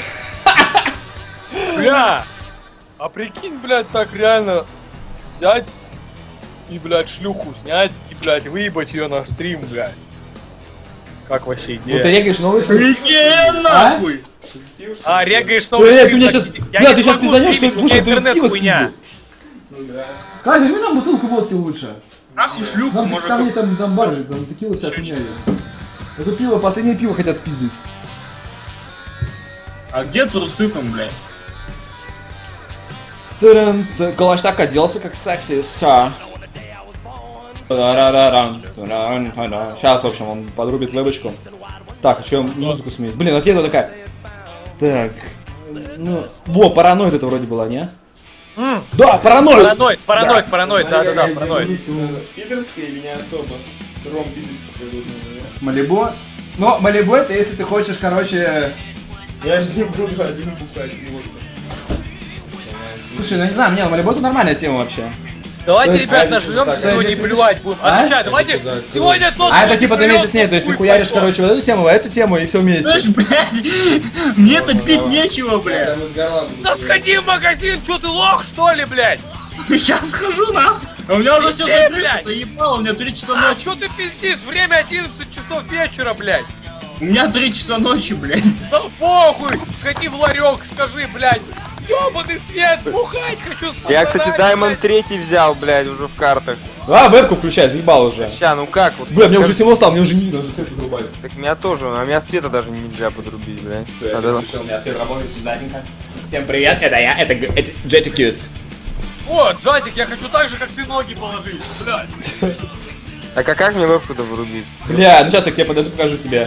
Бля, а прикинь, блядь, так реально взять и, блядь, шлюху снять и, блядь, выебать ее на стрим, блядь. Как вообще идея? Ну ты регаешь новый стрим? Иди нахуй! Регаешь новый Ты стрим, меня так сейчас... иди. Бля, Я ты не сейчас смогу пизданешь, стримить, у слушай, меня ты интернет пиво хуйня. спиздил. Кать, возьми нам бутылку водки лучше. Нахуй шлюху, Там, может... там есть там баржик, там текила вся хуйня есть. Это пиво, последнее пиво хотят спиздить. А где трусы там, блядь? Калаш так оделся, как секси, ша. Сейчас, в общем, он подрубит вебочку. Так, а что музыку сменить? Блин, а где она такая? Так. Ну. Во, параноид это вроде была, не? Да, параноид! Параноид, да, параноид. Пидорская или не особо? Ром пидорский. Малибо? Но Малибо это если ты хочешь, короче... Я же не буду один бухать. Слушай, ну не знаю, мне Малибо это нормальная тема вообще. Давайте, ребят, а, нажмем так, сегодня и если- плевать будем. А? Отвечай, давайте сегодня тот... А это типа ты вместе с ней, то есть ты хуяришь, короче, вот эту тему и все вместе. Слышь, блядь, мне-то пить нечего, блядь. Там из горла Да сходи в магазин, что ты лох, что ли, блядь? Сейчас схожу, нахуй. А у меня уже все Блядь. закрыто, заебало, у меня 3 часа А ночи. что ты пиздишь? Время 11 часов вечера, блядь. У меня 3 часа ночи, блядь. Да похуй, сходи в ларек, скажи, блядь. Ёбаный свет, бухать хочу с Я, кстати, пацанами, Diamond 3 взял, блядь, уже в картах. А, вебку включай, заебал уже. Ща, ну как вот? Бля, мне уже темно стало, мне уже не даже свет подрубать. Так меня тоже, а меня света даже нельзя подрубить, блядь. Все, я Надо- включил, у меня свет работает задненько. Всем привет, это я, это Jetticus. О, Джатик, я хочу так же, как ты ноги положить, блядь. Так а как мне вебку-то врубить? Бля, ну сейчас я к тебе подойду, покажу тебе.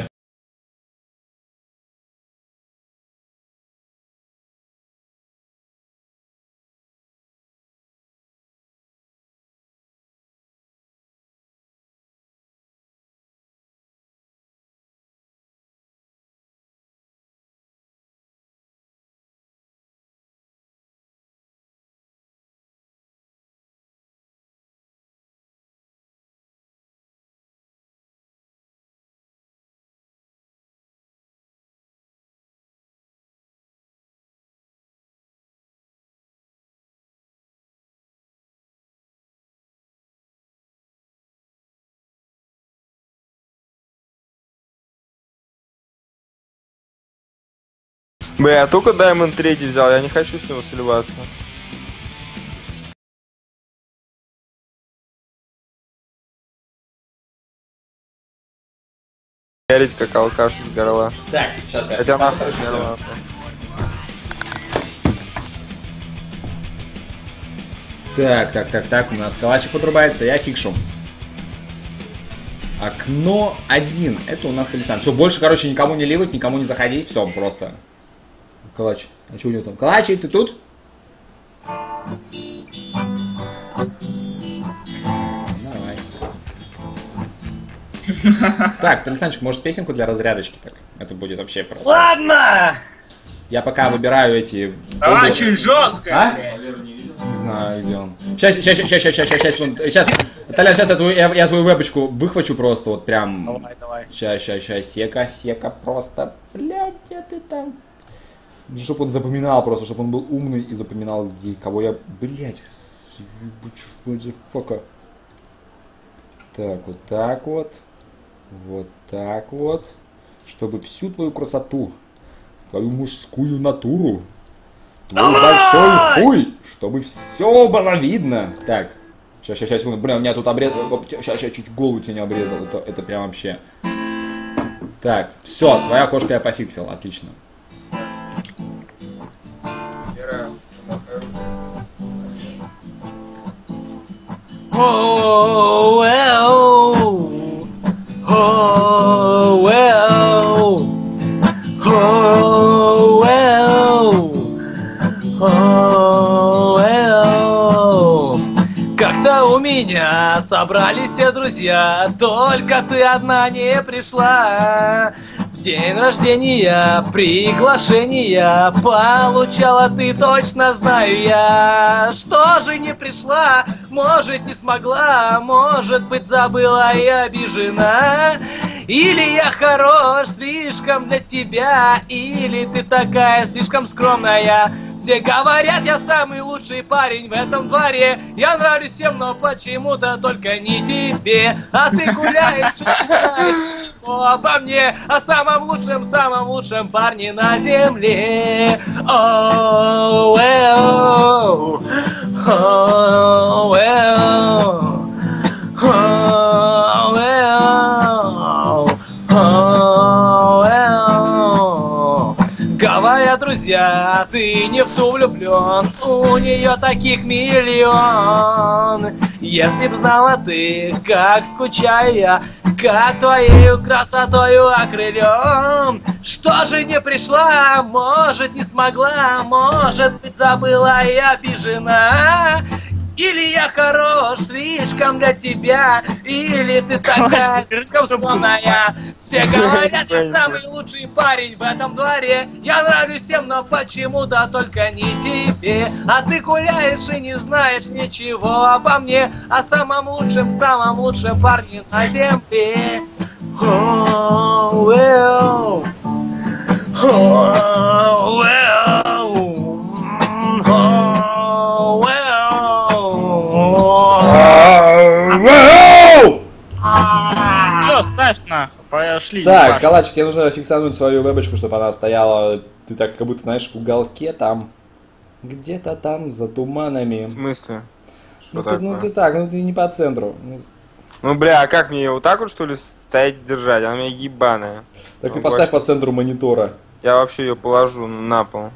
Бля, я только Diamond 3 взял, я не хочу с него сливаться. Ярить как алкаш из горла. Так, сейчас я Хотя сам, нахуй короче, не всё. нахуй. Так, у нас калачик подрубается, я фикшу. Окно 1, это у нас Талисан. Все, больше, короче, никому не ливать, никому не заходить, все, просто. Калач, а что у него там? Калачик, ты тут? Давай. Так, Талисанчик, может песенку для разрядочки так? Это будет вообще просто. Ладно! Я пока выбираю эти... Очень жестко, А? блядь. Не знаю, где он. Сейчас, Толян, сейчас я твою вебочку выхвачу просто, вот прям. Давай. Сейчас, сека просто. Блядь, где ты там? Чтоб он запоминал просто, чтобы он был умный и запоминал, где, кого я... Блядь, фока. Так, вот так вот. Вот так вот. Чтобы всю твою красоту, твою мужскую натуру, твой большой хуй, чтобы все было видно. Так, сейчас, секунду. Блин, у меня тут обрезал. Сейчас, чуть голову тебе не обрезал. Это прям вообще. Так, все, твоя кошка я пофиксил, отлично. Oh, well. Oh, well. Oh, well. Oh, well. Как-то у меня собрались все друзья, только ты одна не пришла. В день рождения приглашения получала ты, точно знаю я. Что же не пришла? Может, не смогла, может быть, забыла и обижена. Или я хорош слишком для тебя, или ты такая слишком скромная. Все говорят, я самый лучший парень в этом дворе. Я нравлюсь всем, но почему-то только не тебе. А ты гуляешь и знаешь, что обо мне, о самом лучшем парне на земле. Oh, well. Oh, well. Oh, well. Oh, well. Говорят, все друзья, ты не в ту влюблен, у нее таких миллион. Если б знала ты, как скучаю я, как твоею красотою окрылен. Что же не пришла, может не смогла, может быть забыла и обижена. Или я хорош слишком для тебя, или ты такая слишком склонная. Все говорят, я самый лучший парень в этом дворе. Я нравлюсь всем, но почему-то только не тебе. А ты гуляешь и не знаешь ничего обо мне, о самом лучшем парне на земле. Oh, well. Oh, well. Oh, well. Все, ставь нахуй, пошли. Так, ебашь. Калачик, тебе нужно фиксануть свою вебочку, чтобы она стояла, ты так как будто, знаешь, в уголке там, где-то там, за туманами. В смысле? Ну Что ты такое? так, ну ты не по центру. Ну, бля, а как мне ее вот так вот, что ли, стоять держать? Она у меня ебаная. Так ты Ну, поставь больше- по центру монитора. Я вообще ее положу на пол.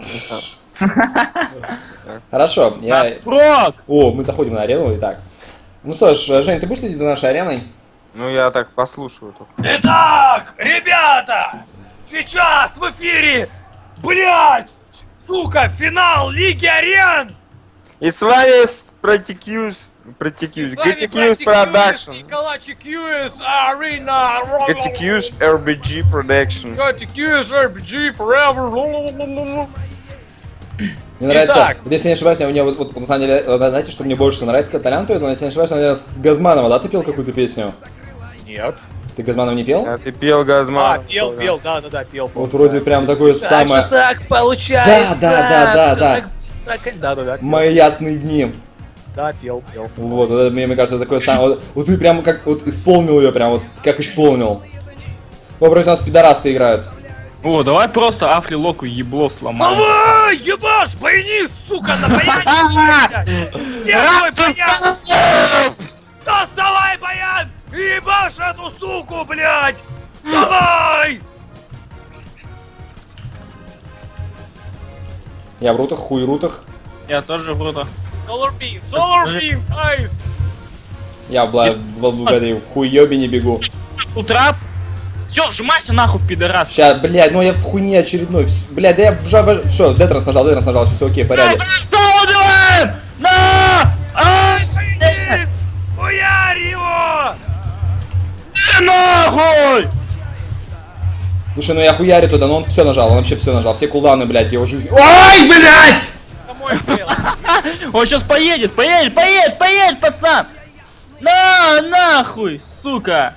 Хорошо, я... Прок! О, мы заходим на арену, итак. Ну что ж, Жень, ты будешь следить за нашей ареной? Ну, я так послушаю только. Итак, ребята, сейчас в эфире, блядь, сука, финал Лиги Арен. И с вами Протекьюз, GTQ's Production. Калачик US Arena. GTQ's RBG Production. GTQ's RPG Forever. Мне нравится, Итак. вот если я не ошибаюсь, у меня вот на самом деле, знаете, что мне больше всего нравится, когда Толян поет, но если я не ошибаюсь, наверное, с Газманова, да, ты пел какую-то песню? Нет. Ты Газманов не пел? А ты пел, Газман? Пел, да, пел. Вот вроде прям такое самое... Так получается. Да. Да. Мои ясные дни. Да, пел. Вот, это, мне кажется, такое самое... Вот ты прям как вот исполнил ее, прям вот как исполнил. О, против нас пидорасты играют. О, давай просто Афли Локу ебло сломаем. Давай, ебаш, бойни, сука, на баяне! Первый баян! Доставай баян! И ебашь эту суку, блядь! Давай! Я в рутах, хуй рутах. Я тоже круто. Solar beam, айс! Я в этой хуёбе бегу. Утра. Все, вжимайся нахуй, пидорас. Сейчас, блядь, ну я в хуйне очередной. Блядь, да я в Что, Детрос нажал, все окей, порядок. Что делаем? На! Хуярь его! Нахуй! Слушай, ну я хуярю туда, но он все нажал, он вообще все нажал. Все кулдауны, блядь, его жизни. Ой, блядь! Домой сделал. Он сейчас поедет, пацан! Нахуй, сука!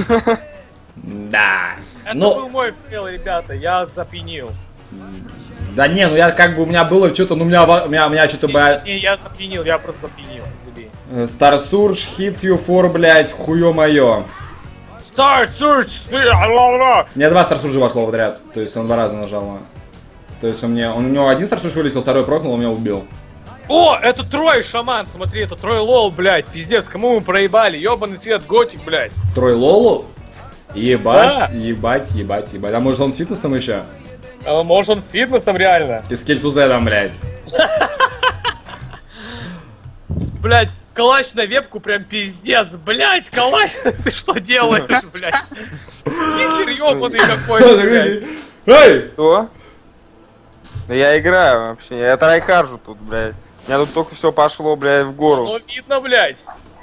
Да. Это Ну, был мой фейл, ребята, я запьянил. да не, ну я как бы, у меня было что-то, ну у меня что-то, блядь, Не, я запьянил, я просто запьянил. Star Surge hits you for, блядь, хуё моё. Start search! У меня 2 Star Surge вошло в ряд, то есть он 2 раза нажал. То есть у него один Star Surge вылетел, второй прокнул, он меня убил. О, это Трой, шаман, смотри, это Трой Лол, блядь, пиздец, кому мы проебали, ёбаный свет, готик, блядь. Трой Лолу? Ебать, Да. ебать. А может он с фитнесом еще? А может он с фитнесом реально? И с кельтузедом, блядь. Блядь, калач на вебку прям пиздец, блядь, калач, ты что делаешь, блядь? Гитлер ёбаный какой-то, блядь. Эй! Что? Да я играю вообще, я трайхаржу тут, блядь. У меня тут только все пошло, блядь, в гору. Ну видно, блядь.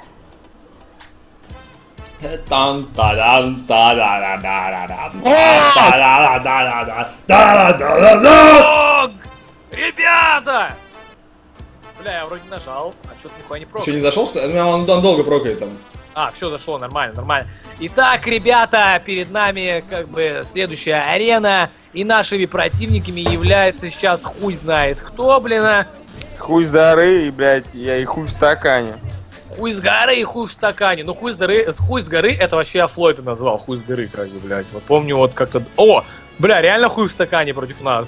Ог! Ребята! Бля, я вроде нажал, а что-то нихуя не Что, пробовал. не зашел, что ли? Он долго прокает там. А, все зашло, нормально. Итак, ребята, перед нами как бы следующая арена, и нашими противниками является сейчас хуй знает кто, блин, а. Хуй с дары, и, блядь, я и хуй в стакане. Хуй с горы и хуй в стакане. Ну хуй с горы, это вообще я Флойда назвал, хуй с горы, как бы, блядь. Вот помню вот как-то... О, бля, реально хуй в стакане против нас.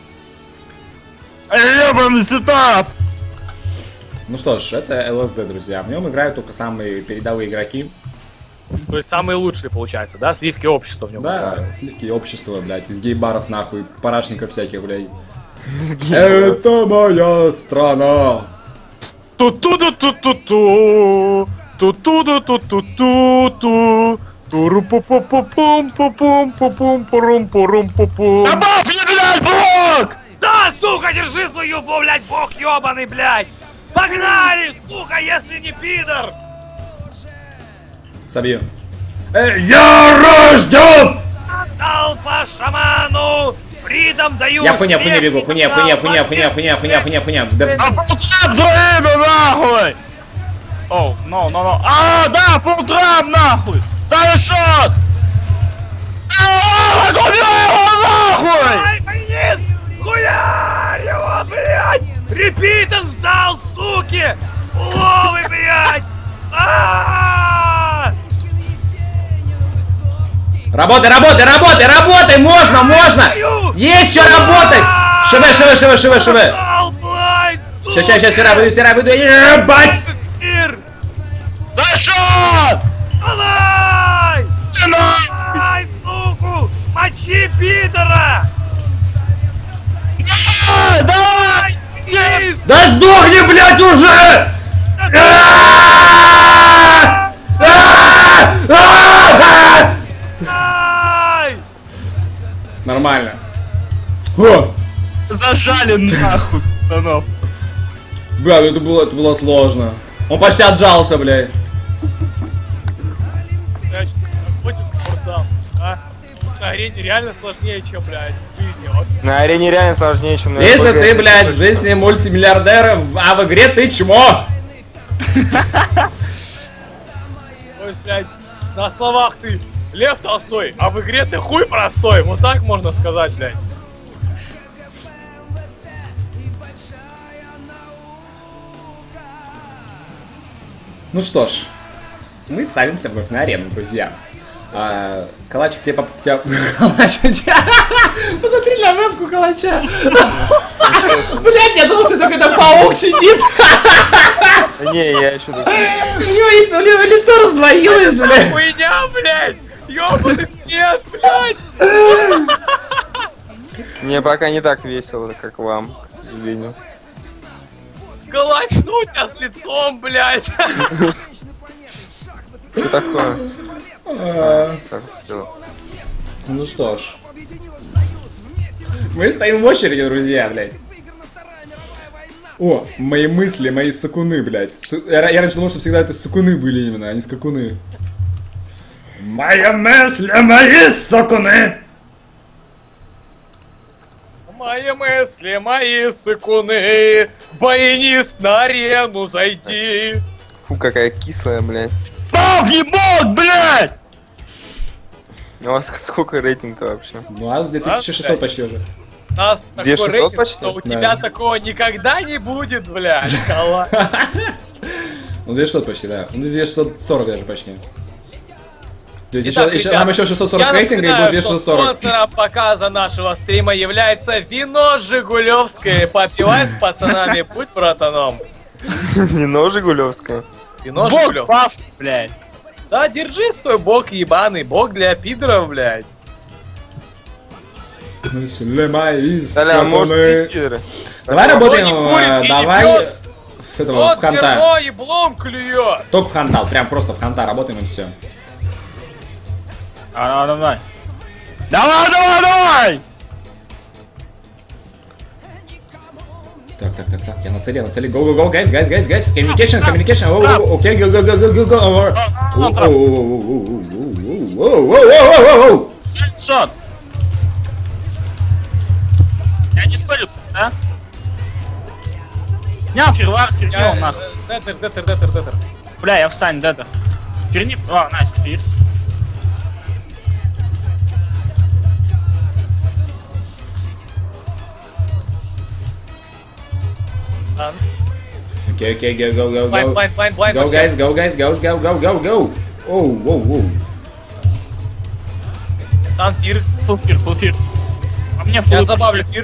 Ебаный сетап! Ну что ж, это ЛСД, друзья. В нем играют только самые передовые игроки. То есть самые лучшие, получается, да? Сливки общества в нем. Да, сливки общества, блядь, из гей-баров нахуй, парашников всяких, блядь. Это моя страна. Ту-ту-ду-ту-ту-ту. Ту-ту-ду-ту-ту-ту-ту. Туру-пу-пу-пу-пум-пу-пум-пурум-пурум-пу-пум. Добавь мне, блядь, блок! Да, сука, держи свою, блядь, бог ёбаный, блядь! Погнали, сука, если не пидор! Собью. Я рожден! Дал по шаману! Фридом даю! Я хуйня бегу, хуйня. А фултрап за имя, нахуй! Оу, no. А, да, фултрап, нахуй! Зайшот! Убей его, нахуй! Ай, вниз! Хуярь его, блядь! Репитон сдал, суки! Уловы, блядь! А-а-а! Работай, можно! Есть что работать! Шивы! Сдал, блядь, суки! Сейчас, сера выйду, ебать! Зайшот! Давай! Давай, суку! Мочи пидора! Давай! Вниз! Да сдохни, блядь, уже! Ай! Нормально. О! Зажали нахуй, пацанов. Бля, ну это было сложно. Он почти отжался, блядь. Блядь, охотишь в спортзал, а? На арене реально сложнее, чем, блядь, в жизни. Вот. На арене реально сложнее, чем на Если РПГ. ты, блядь, в жизни мультимиллиардер, а в игре ты чмо! То есть, блядь, на словах ты Лев Толстой, а в игре ты хуй простой. Вот так можно сказать, блядь. Ну что ж, мы ставимся вновь на арену, друзья. Калачик, Посмотри на вебку Калача. Блять, я думал, что только это паук сидит. Не, я еще тут. У него лицо раздвоилось, блядь. Хуйня, блядь! Ёбаный свет, блядь! Мне пока не так весело, как вам, к сожалению. Калач, что у тебя с лицом, блядь? Что такое? Так, всё. Ну что ж. Мы стоим в очереди, друзья, блядь. О, мои мысли, мои сакуны, блядь. Я раньше думал, что всегда это сакуны были именно, а не скакуны. Мои мысли, мои сакуны. Мои мысли, мои сыкуны, баянист на арену зайди. Фу, какая кислая, блядь. Став, ебот, блядь! У вас сколько рейтинга вообще? Ну, а с 2600 почти уже. У нас такой 2600 рейтинг, почти? что у Да. тебя такого никогда не будет, блядь, Калач. Ну, 2600 почти, да. Ну, 2640 даже почти. То есть Итак, еще, ребят, нам еще 640 я рейтинга и будет напоминаю, что 2640. спонсором показа нашего стрима является вино Жигулевское. Попивай с пацанами, будь братаном. Вино Жигулевское. Вино Бог Жигулев. пав, блядь. Да, держи свой бог ебаный, бог для пидоров, блядь. Мысли мои Толя, может, сакуны. пидоры? Давай Кто работаем, не курит и не давай пьет, в этого, Вот в ханта. зерно еблом клюет. Только в ханта, прям просто в ханта работаем и все. Давай. Давай! Так, я на цели, go, guys, communication, окей, go, over. Воу. Шот! Я не спорю, да? Снял фирвар, хернил нахуй. Детер. Бля, я встань, детер. Херни... О, найс, пиз. Окей, go. Blind. Go, guys, go. Воу. Стан фир. Фул фир. А мне фул Я забавлю фир.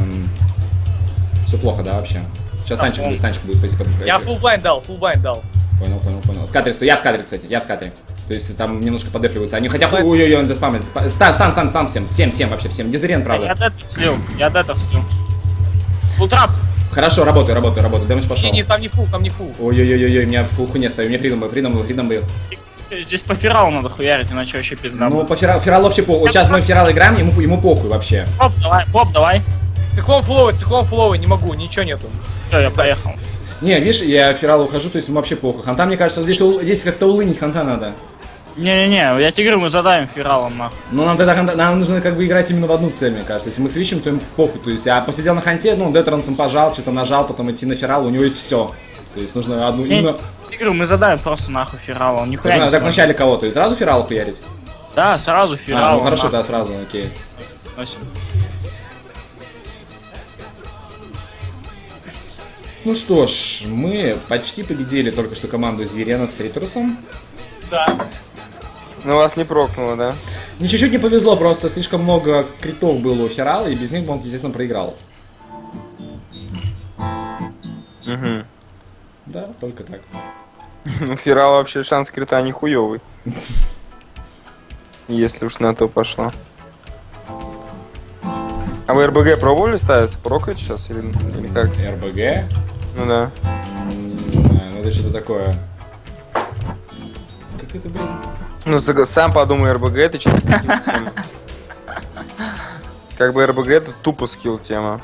Все плохо, да, вообще? Сейчас танчик будет, спасибо. Я full blind дал. Понял. Скатер, я в скатере, кстати, я в скатере. То есть там немножко подыхливаются. Они хотя бы... Ой-ой-ой, он заспамится. Стан всем вообще, всем. Дизерен, правда. Я датов слил. Фултрап. Хорошо, работаю. Дэмэдж пошел. Не, там не фул. Ой-ой-ой, у меня фул хуйня стою, у меня фридом был. Здесь по фералу надо хуярить, иначе вообще пизда. Ну, по ферал вообще похуй. Вот сейчас мы в ферал играем, ему похуй вообще. Поп, давай. Циклон флоуэ, не могу, ничего нету. Все, я поехал. Не, видишь, я в ферал ухожу, то есть ему вообще похуй. Ханта, мне кажется, здесь как-то улынить ханта надо. Не-не-не, я тебе говорю, мы задаем фералом, нахуй. Ну, нам тогда нам нужно как бы играть именно в одну цель, мне кажется. Если мы свищем, то им похуй. То есть я посидел на ханте, ну, детрансом пожал, что-то нажал, потом идти на ферал, у него есть все. То есть нужно одну именно... Я говорю, мы задаем просто нахуй ферала, он нихуя не Так вначале кого? То есть сразу ферал хуярить? Да, сразу ферал. Ну хорошо, да, сразу, окей. Ну что ж, мы почти победили только что команду Зирена с Ритрусом. Да. Ну вас не прокнуло, да? Мне чуть-чуть не повезло, просто слишком много критов было у Ферала, и без них он, естественно, проиграл. Угу. Да, только так. Ну, Ферал вообще шанс крита не хуёвый. Если уж на то пошло. А вы РБГ пробовали ставиться? Прокать сейчас или как? РБГ? Ну да. Не знаю, ну это что-то такое. Как это, блин? Ну, сам подумай, РБГ это чисто скилл тема. Как бы РБГ это тупо скилл тема.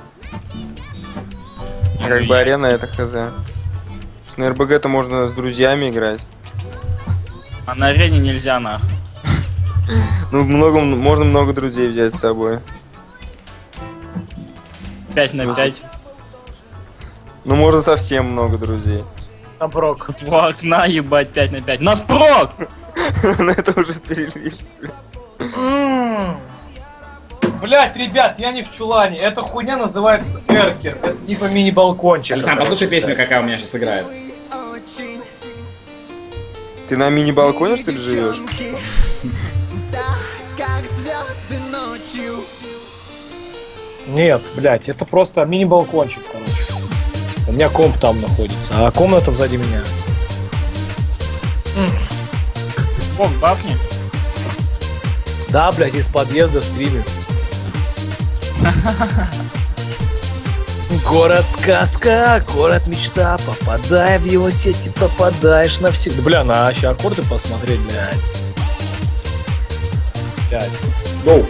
Как бы арена это хз. На РБГ это можно с друзьями играть. А на арене нельзя, нахуй. Ну, можно много друзей взять с собой. 5 на 5. Ну, можно совсем много друзей. Там прок. Два окна, ебать, 5 на 5. У нас прок! На это уже перелили. Блять, ребят, я не в чулане. Эта хуйня называется эркер. Это типа мини-балкончик. Александр, послушай песню, какая у меня сейчас играет. Ты на мини-балконе, что ли, живешь? Нет, блять, это просто мини-балкончик, короче. У меня комп там находится, а комната сзади меня. Бог, бабни. Да, блять, из подъезда стримит. Город сказка, город мечта, попадая в его сети, попадаешь навсегда. Бля, на вообще аккорды посмотреть, блядь. Гоу.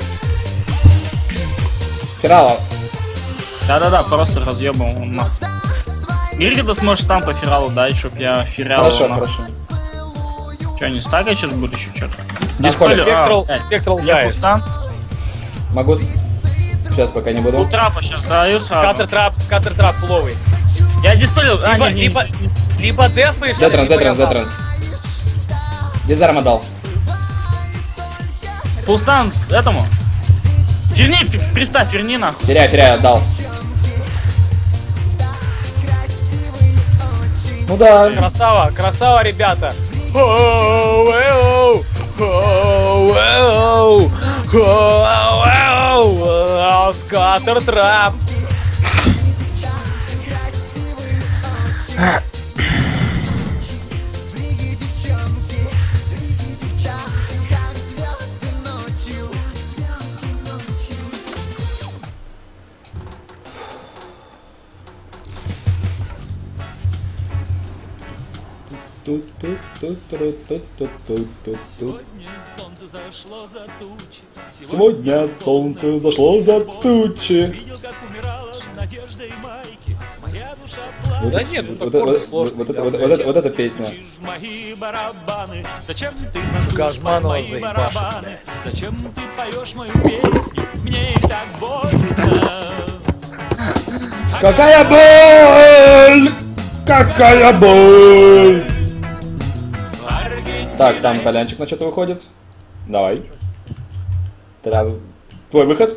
Ферала. Да-да-да, просто разъебал. Или когда сможешь там по фералу дать, чтоб я ферал. Хорошо. Че, не стакай сейчас буду еще что-то? Спектрал Я гайд. пустан. Могу сейчас пока не буду. У трапа сейчас даю сразу. Катер трап пловый. Я диспелил. Либо дефаешь, Детренс. Дизарм отдал. Пустан этому. Верни, приставь, верни нахуй. Теряю, отдал. Ну да. Красава, ребята. Скатер трап. Сегодня солнце зашло за тучи. Да нет, Вот эта песня. Газманова заебашит, блядь. Зачем ты поешь мою песню? Мне и так больно. Какая боль! Какая боль! Так, там Толянчик на что-то выходит. Давай. Толян, твой выход.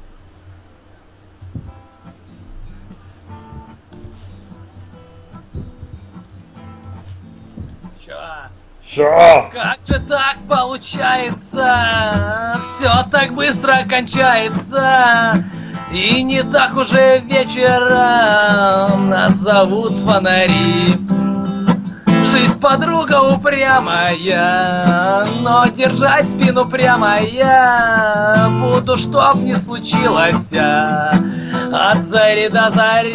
Чё? Как же так получается? Все так быстро кончается. И не так уже вечером нас зовут фонари. Жизнь подруга упрямая, но держать спину прямо я буду, чтоб не случилось, от зари до зари.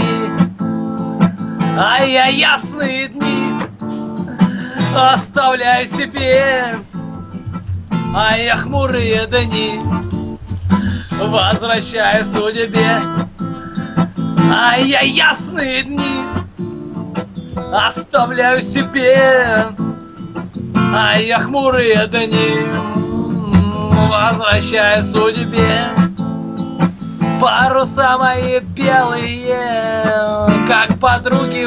А я ясные дни оставляю себе, а я хмурые дни возвращаю судьбе. А я ясные дни оставляю себе, а я хмурые дни возвращаю судьбе. Паруса мои белые, как подруги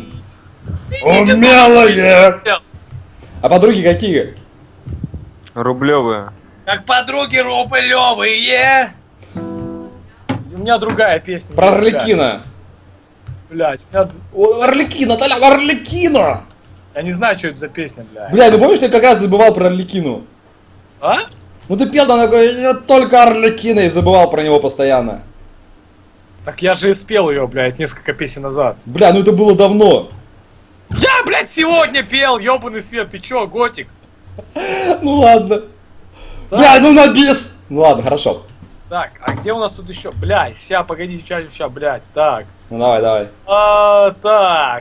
Умелые! А подруги какие? Рублевые. Как подруги рублевые. У меня другая песня. Про Арлекина. Блять, у меня... Арлекина, Толян, Арлекина! Я не знаю, что это за песня, блядь. Бля, ну помнишь, ты как раз забывал про Арлекину? А? Ну ты пел там такой, я только Арлекина, и забывал про него постоянно. Так я же и спел ее, блядь, несколько песен назад. Бля, ну это было давно. Я, блядь, сегодня пел, ёбаный свет, ты чё, готик? Ну ладно. Да. Бля, ну на бес! Ну ладно, хорошо. Так, а где у нас тут еще? Блядь, ща, погоди, ща, блядь, так. Ну давай, давай. Так.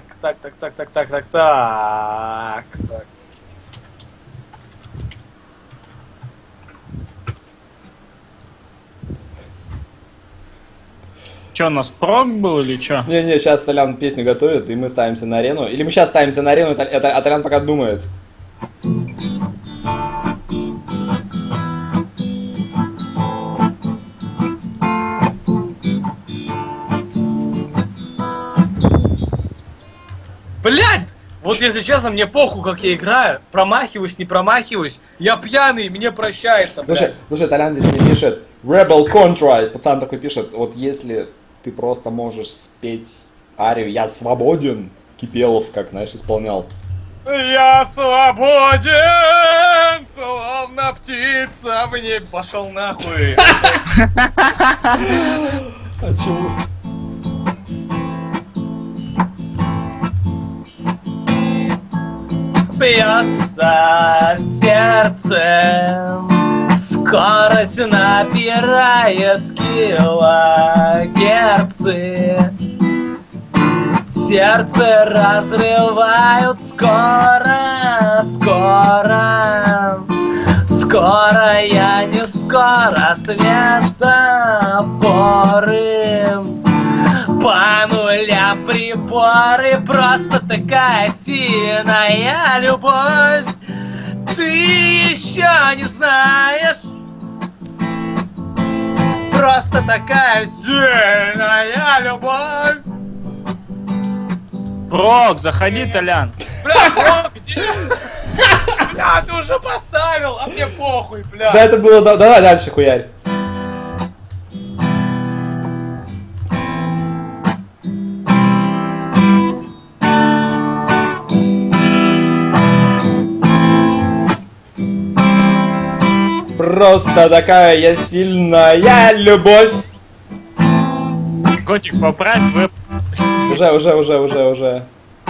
Че, у нас прог был или че? Не-не, сейчас Толян песню готовит, и мы ставимся на арену. Или мы сейчас ставимся на арену, а Толян пока думает. Блядь! Вот если честно, мне похуй, как я играю. Промахиваюсь, не промахиваюсь. Я пьяный, мне прощается, блядь. Слушай, Толян здесь мне пишет Rebel Contra. Пацан такой пишет, вот если ты просто можешь спеть арию «Я свободен», Кипелов, как, знаешь, исполнял. Я свободен, словно птица в небе. Пошел нахуй. А чего? Бьется сердце, скорость набирает килогерцы. Сердце разрывают скоро, скоро я не скоро, светофоры. По нулям приборы, просто такая сильная любовь. Ты еще не знаешь. Просто такая сильная любовь. Прог, заходи, Толян. Бля, Прог, где? Бля, ты уже поставил, а мне похуй, бля. Да, это было... Давай дальше, хуярь. Просто такая сильная любовь. Котик, поправь веб. Уже.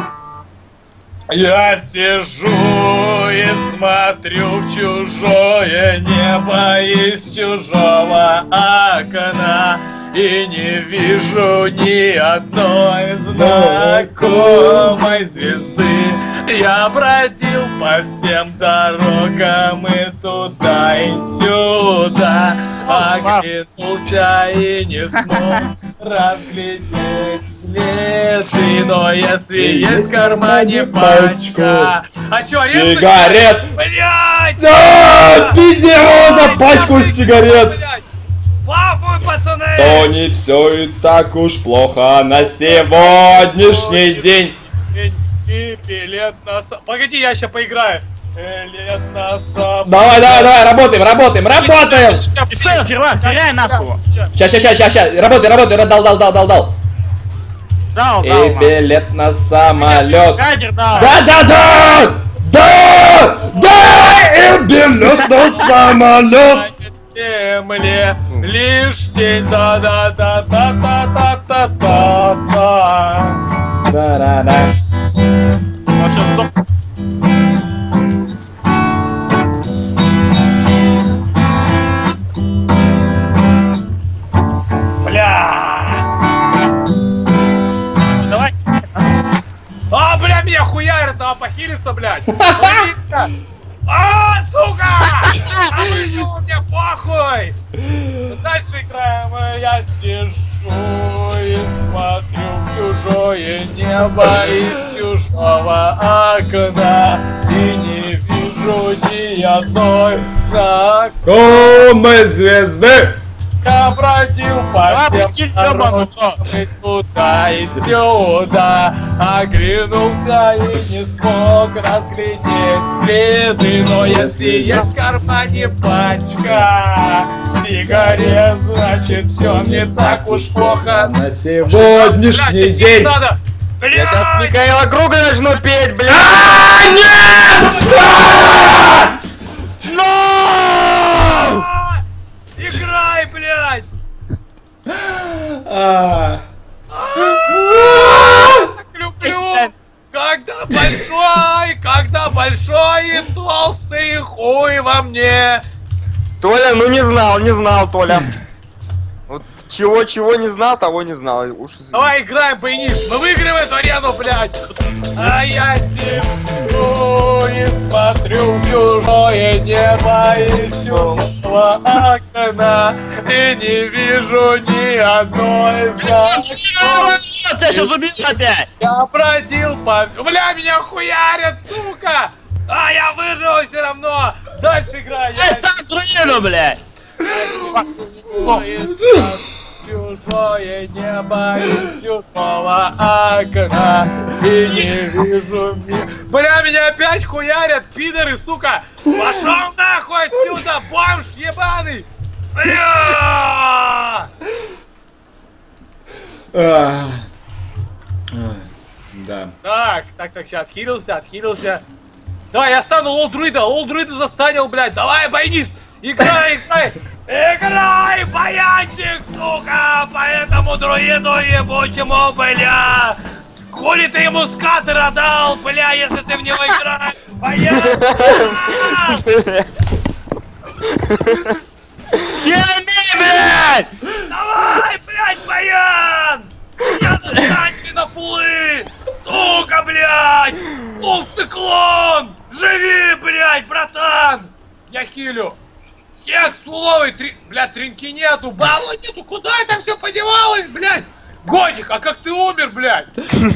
Я сижу и смотрю в чужое небо из чужого окна и не вижу ни одной знакомой звезды. Я бродил по всем дорогам и туда, и сюда, оглянулся и не смог разглядеть следы. Но если есть в кармане пачка, а чё, сигарет! Блядь! Да! Пизди его за пачку сигарет! Папу, пацаны! То не все и так уж плохо на сегодняшний день. И билет на Погоди, я сейчас поиграю. Билет на Давай, работаем! Теряй нахуй. Сейчас, работай, дал. Дал. И билет на самолет. Катер дал. Да, и билет на самолет. Земле лишь день, да. Да. Ну, сейчас стоп. хилиться, блядь. А, сука! А вы что, мне похуй! Дальше играем, я сижу и смотрю в чужое небо из чужого окна и не вижу ни одной знак. О, мы звезды! Я бродил по всем дорогам туда и сюда, оглянулся и не смог разглядеть следы. Но если есть в кармане пачка сигарет, значит все не так уж плохо. На сегодняшний день. Надо. Я сейчас Михаила Круга начну петь, блядь! Играй, блядь! Так люблю! Когда большой и толстый хуй во мне! Толя, ну не знал, Толя. Вот чего не знал, того не знал. Уж извини. Давай играем, Байнис, мы выиграем эту арену, блядь! А я сижу и смотрю в чужое небо из чужого окна и не вижу ни одной знакомой. Ты сейчас убил опять! Я бродил по... Бля, меня хуярят, сука! А я выжил все равно! Дальше играй! Я сам руину, блядь! Чужое небо из чужого окна и не вижу мир. Бля, меня опять хуярят, пидоры, сука! Пошел нахуй отсюда, бомж ебаный! Бля! Да. Так, сейчас, отхилился. Давай, я стану олд-друида застанил, блядь, давай, Байнист! Играй! Играй, баянчик, сука! По этому друиду ебучему, бля! Хули ты ему скатера дал, бля, если ты в него играешь? Баян! Херни, блядь! Давай, блядь, баян! Я достань ты на фулы! Сука, блядь! Фул циклон! Живи, блядь, братан! Я хилю! Хекс, фуловый, блядь, тринки нету, балла нету, куда это все подевалось, блядь? Годик, а как ты умер, блядь?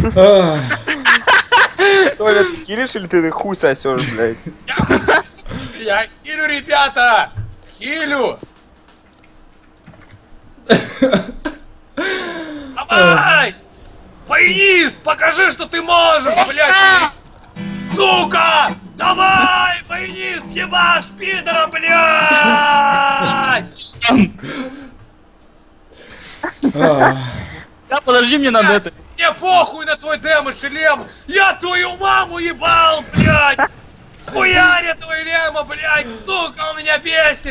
Толя, ты хилишь или ты хуй сосешь, блядь? Я хилю, ребята! Хилю! Давай! Байнист, покажи, что ты можешь, блядь! Сука! Давай, Байнист, ебашь пидора, блядь! Да подожди, мне надо это. Мне похуй на твой дэмэдж, Лем! Я твою маму ебал, блядь! Хуяря твой Лема, блядь! Сука, он меня бесит!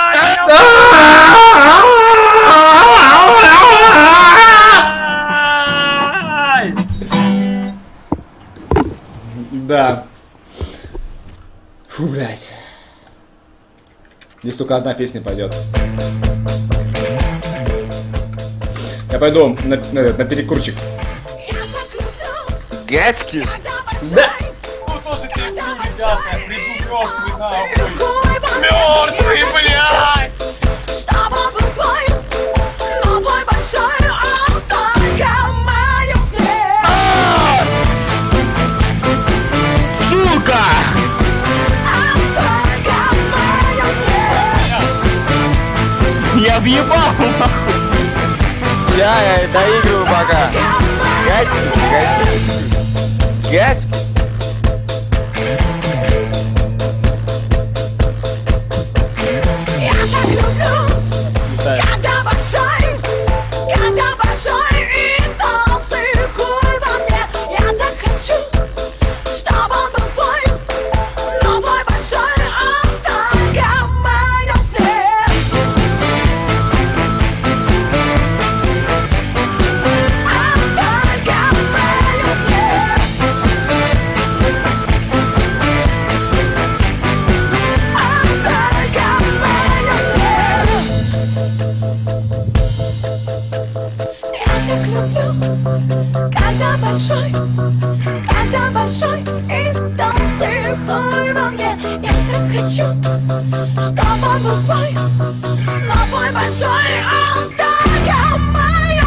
Да. Фу, блядь. Здесь только одна песня пойдет. Я пойду на перекурчик. Гацки? Да. Ну тоже ты, ребята, приду мертвый нахуй. Мертвый, блядь! Чтобы он был твой, но твой большой, он только в моем сне. Сука! Он только в моем сне. Я въебал, нахуй! Я доигрываю пока. Гать? Я так люблю, когда большой и толстый хуй во мне. Я так хочу, чтобы он был твой, но твой большой, он только в моем сне. Он только в моем сне. хочу, чтобы он был твой, новый большой алтарь, мое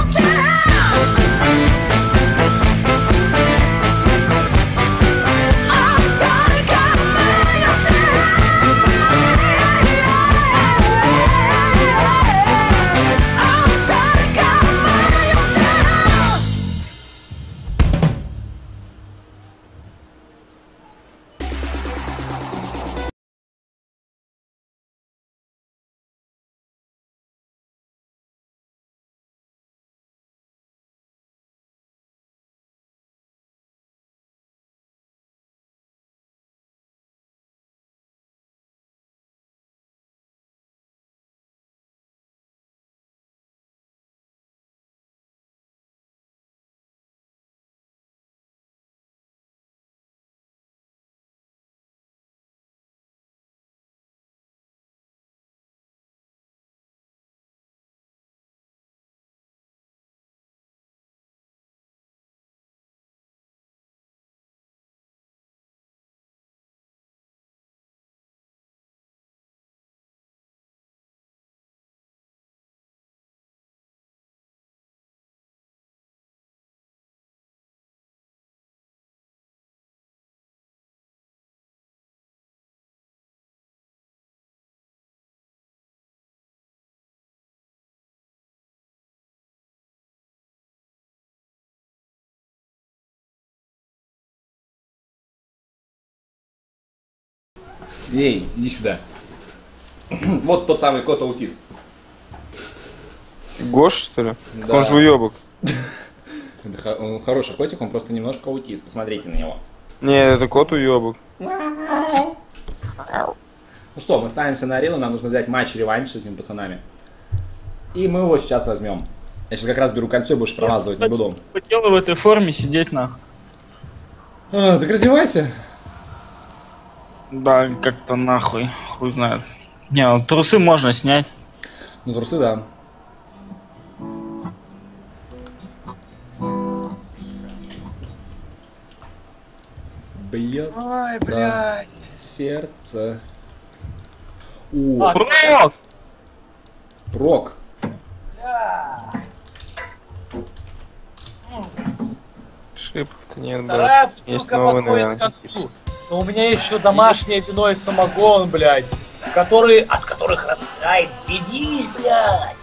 Эй, иди сюда. Вот тот самый кот-аутист. Гош, что ли? Да. Он же уебок. Он хороший котик, он просто немножко аутист. Посмотрите на него. Не, это кот уебок. Ну что, мы ставимся на арену, нам нужно взять матч-реванш с этими пацанами. И мы его сейчас возьмем. Я сейчас как раз беру кольцо, больше промазывать не буду. Хотел в этой форме сидеть нахуй. Так раздевайся. Да, как-то нахуй, хуй знает. Не, ну трусы можно снять. Ну, трусы, да. Бьет Ай, блядь. сердце. Прок! Прок. Шипов-то нет, Вторая да. Есть бутылка новый, подходит к наверное. концу. Но у меня есть еще домашнее вино и самогон, блядь, от которых распирает. Следись, блядь.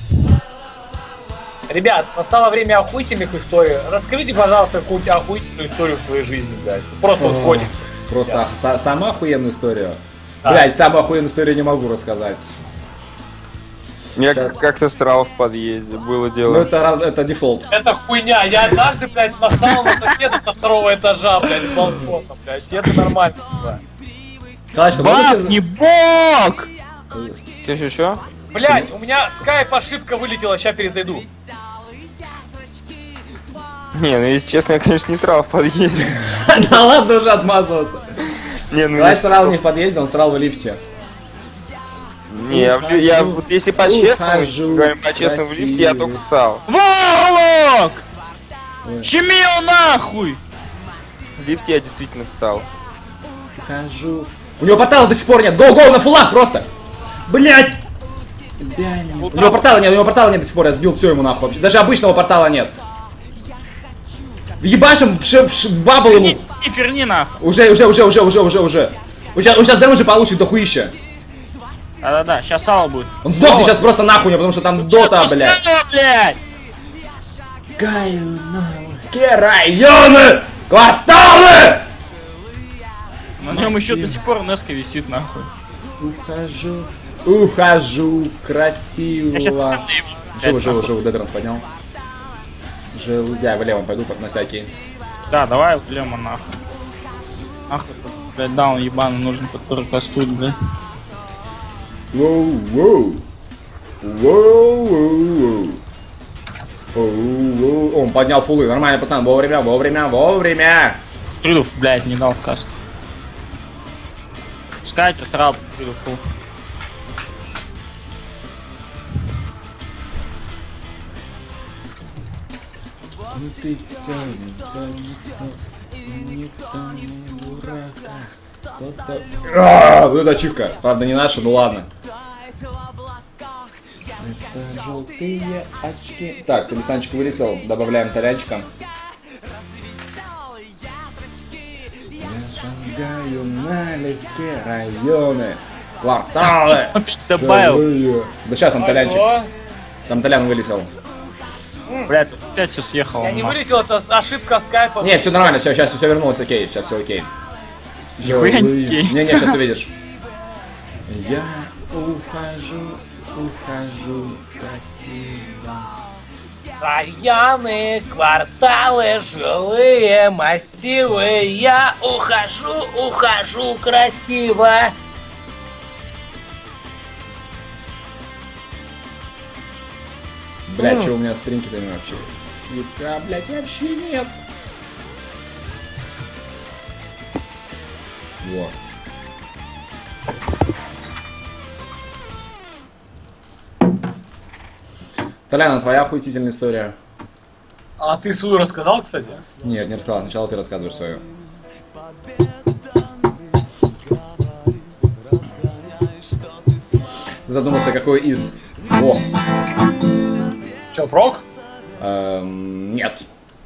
Ребят, настало время охуительных историй. Расскажите, пожалуйста, какую-нибудь охуительную историю в своей жизни, блядь. Просто вот котик. Просто самую охуенную историю. Да. Блядь, самую охуенную историю не могу рассказать. Я как-то срал в подъезде, было Ну дело. это дефолт. Это хуйня. Я однажды, блядь, нассал на соседа со второго этажа, блядь, с балкона, блядь. И это нормально, блядь. Конечно, Баб, не бог! Чё? Блядь, у меня скайп ошибка вылетела, сейчас перезайду. Не, ну если честно, я, конечно, не срал в подъезде. Да ладно уже отмазываться. Не, ну Давай срал не в подъезде, он срал в лифте. Не, я вот если по-честному, говорим по-честному, в лифте я только ссал. Волок! Щеми его нахуй! В лифте я действительно ссал. Хожу. У него портала до сих пор нет. Гоу-гоу на фулах просто. Блять. У него портала нет до сих пор. Я сбил все ему нахуй вообще. Даже обычного портала нет. Ебашим бабл ему. Не ферни нахуй. Уже. Он сейчас дэмэджи получит дохуища. Да-да-да, сейчас сало будет. Он сдохнет сейчас просто нахуй, потому что там дота, блядь. Блядь! Районы! Кварталы! На нем еще до сих пор Неска висит нахуй. Ухожу, красиво. Живу, Дедранс поднял. Живу, я в левом пойду, на всякий. Да, давай влево нахуй. Нахуй, блядь, даун ебаный нужен, который кастует, блядь. Воу. Он поднял фулы, нормально, пацан, вовремя. Тридов, блядь, не дал в каст. Скайт, сразу Тридов фул. Ты все никто не дурака. Вот это ачивка. Правда, не наша, ну ладно. Это желтые очки. Так, Талисанчик вылетел. Добавляем Толянчика. Я шагаю налегке районы, кварталы. Добавил. Да сейчас там Толянчик. Там Толян вылетел. Блядь, опять все съехал. Я не вылетел, это ошибка скайпа. Не, все нормально, сейчас все вернулось, окей, сейчас все окей. Нихуя не окей. Не, сейчас увидишь. Я ухожу красиво. Районы, кварталы, жилые массивы. Я ухожу красиво. Блядь, что у меня стринки-то вообще? Фига, блядь, вообще нет. Вот. Толяна, твоя охуительная история. А ты свою рассказал, кстати? Нет, не рассказал. Сначала ты рассказываешь свою. Задумался, какой из. О! Че, фрог? Нет.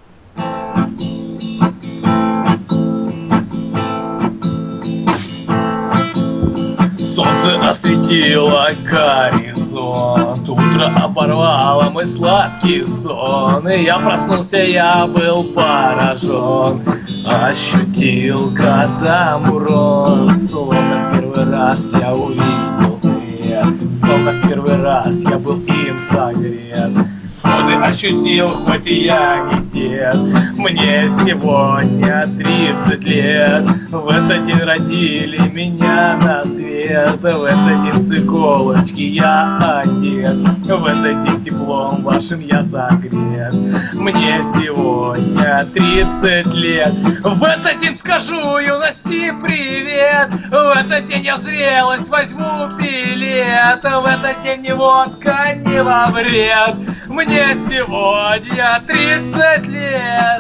Солнце осветило горизонт, утро оборвало мой сладкий сон, и я проснулся, я был поражен, ощутил-ка там урон, словно в первый раз я увидел свет, словно в первый раз я был им согрет. Годы ощутил, хоть и я не дед. Мне сегодня 30 лет. В этот день родили меня на свет. В этот день с иголочки я одет. В этот день теплом вашим я согрет. Мне сегодня 30 лет. В этот день скажу юности привет. В этот день я в зрелость возьму билет. В этот день ни водка, ни во вред. Мне сегодня 30 лет.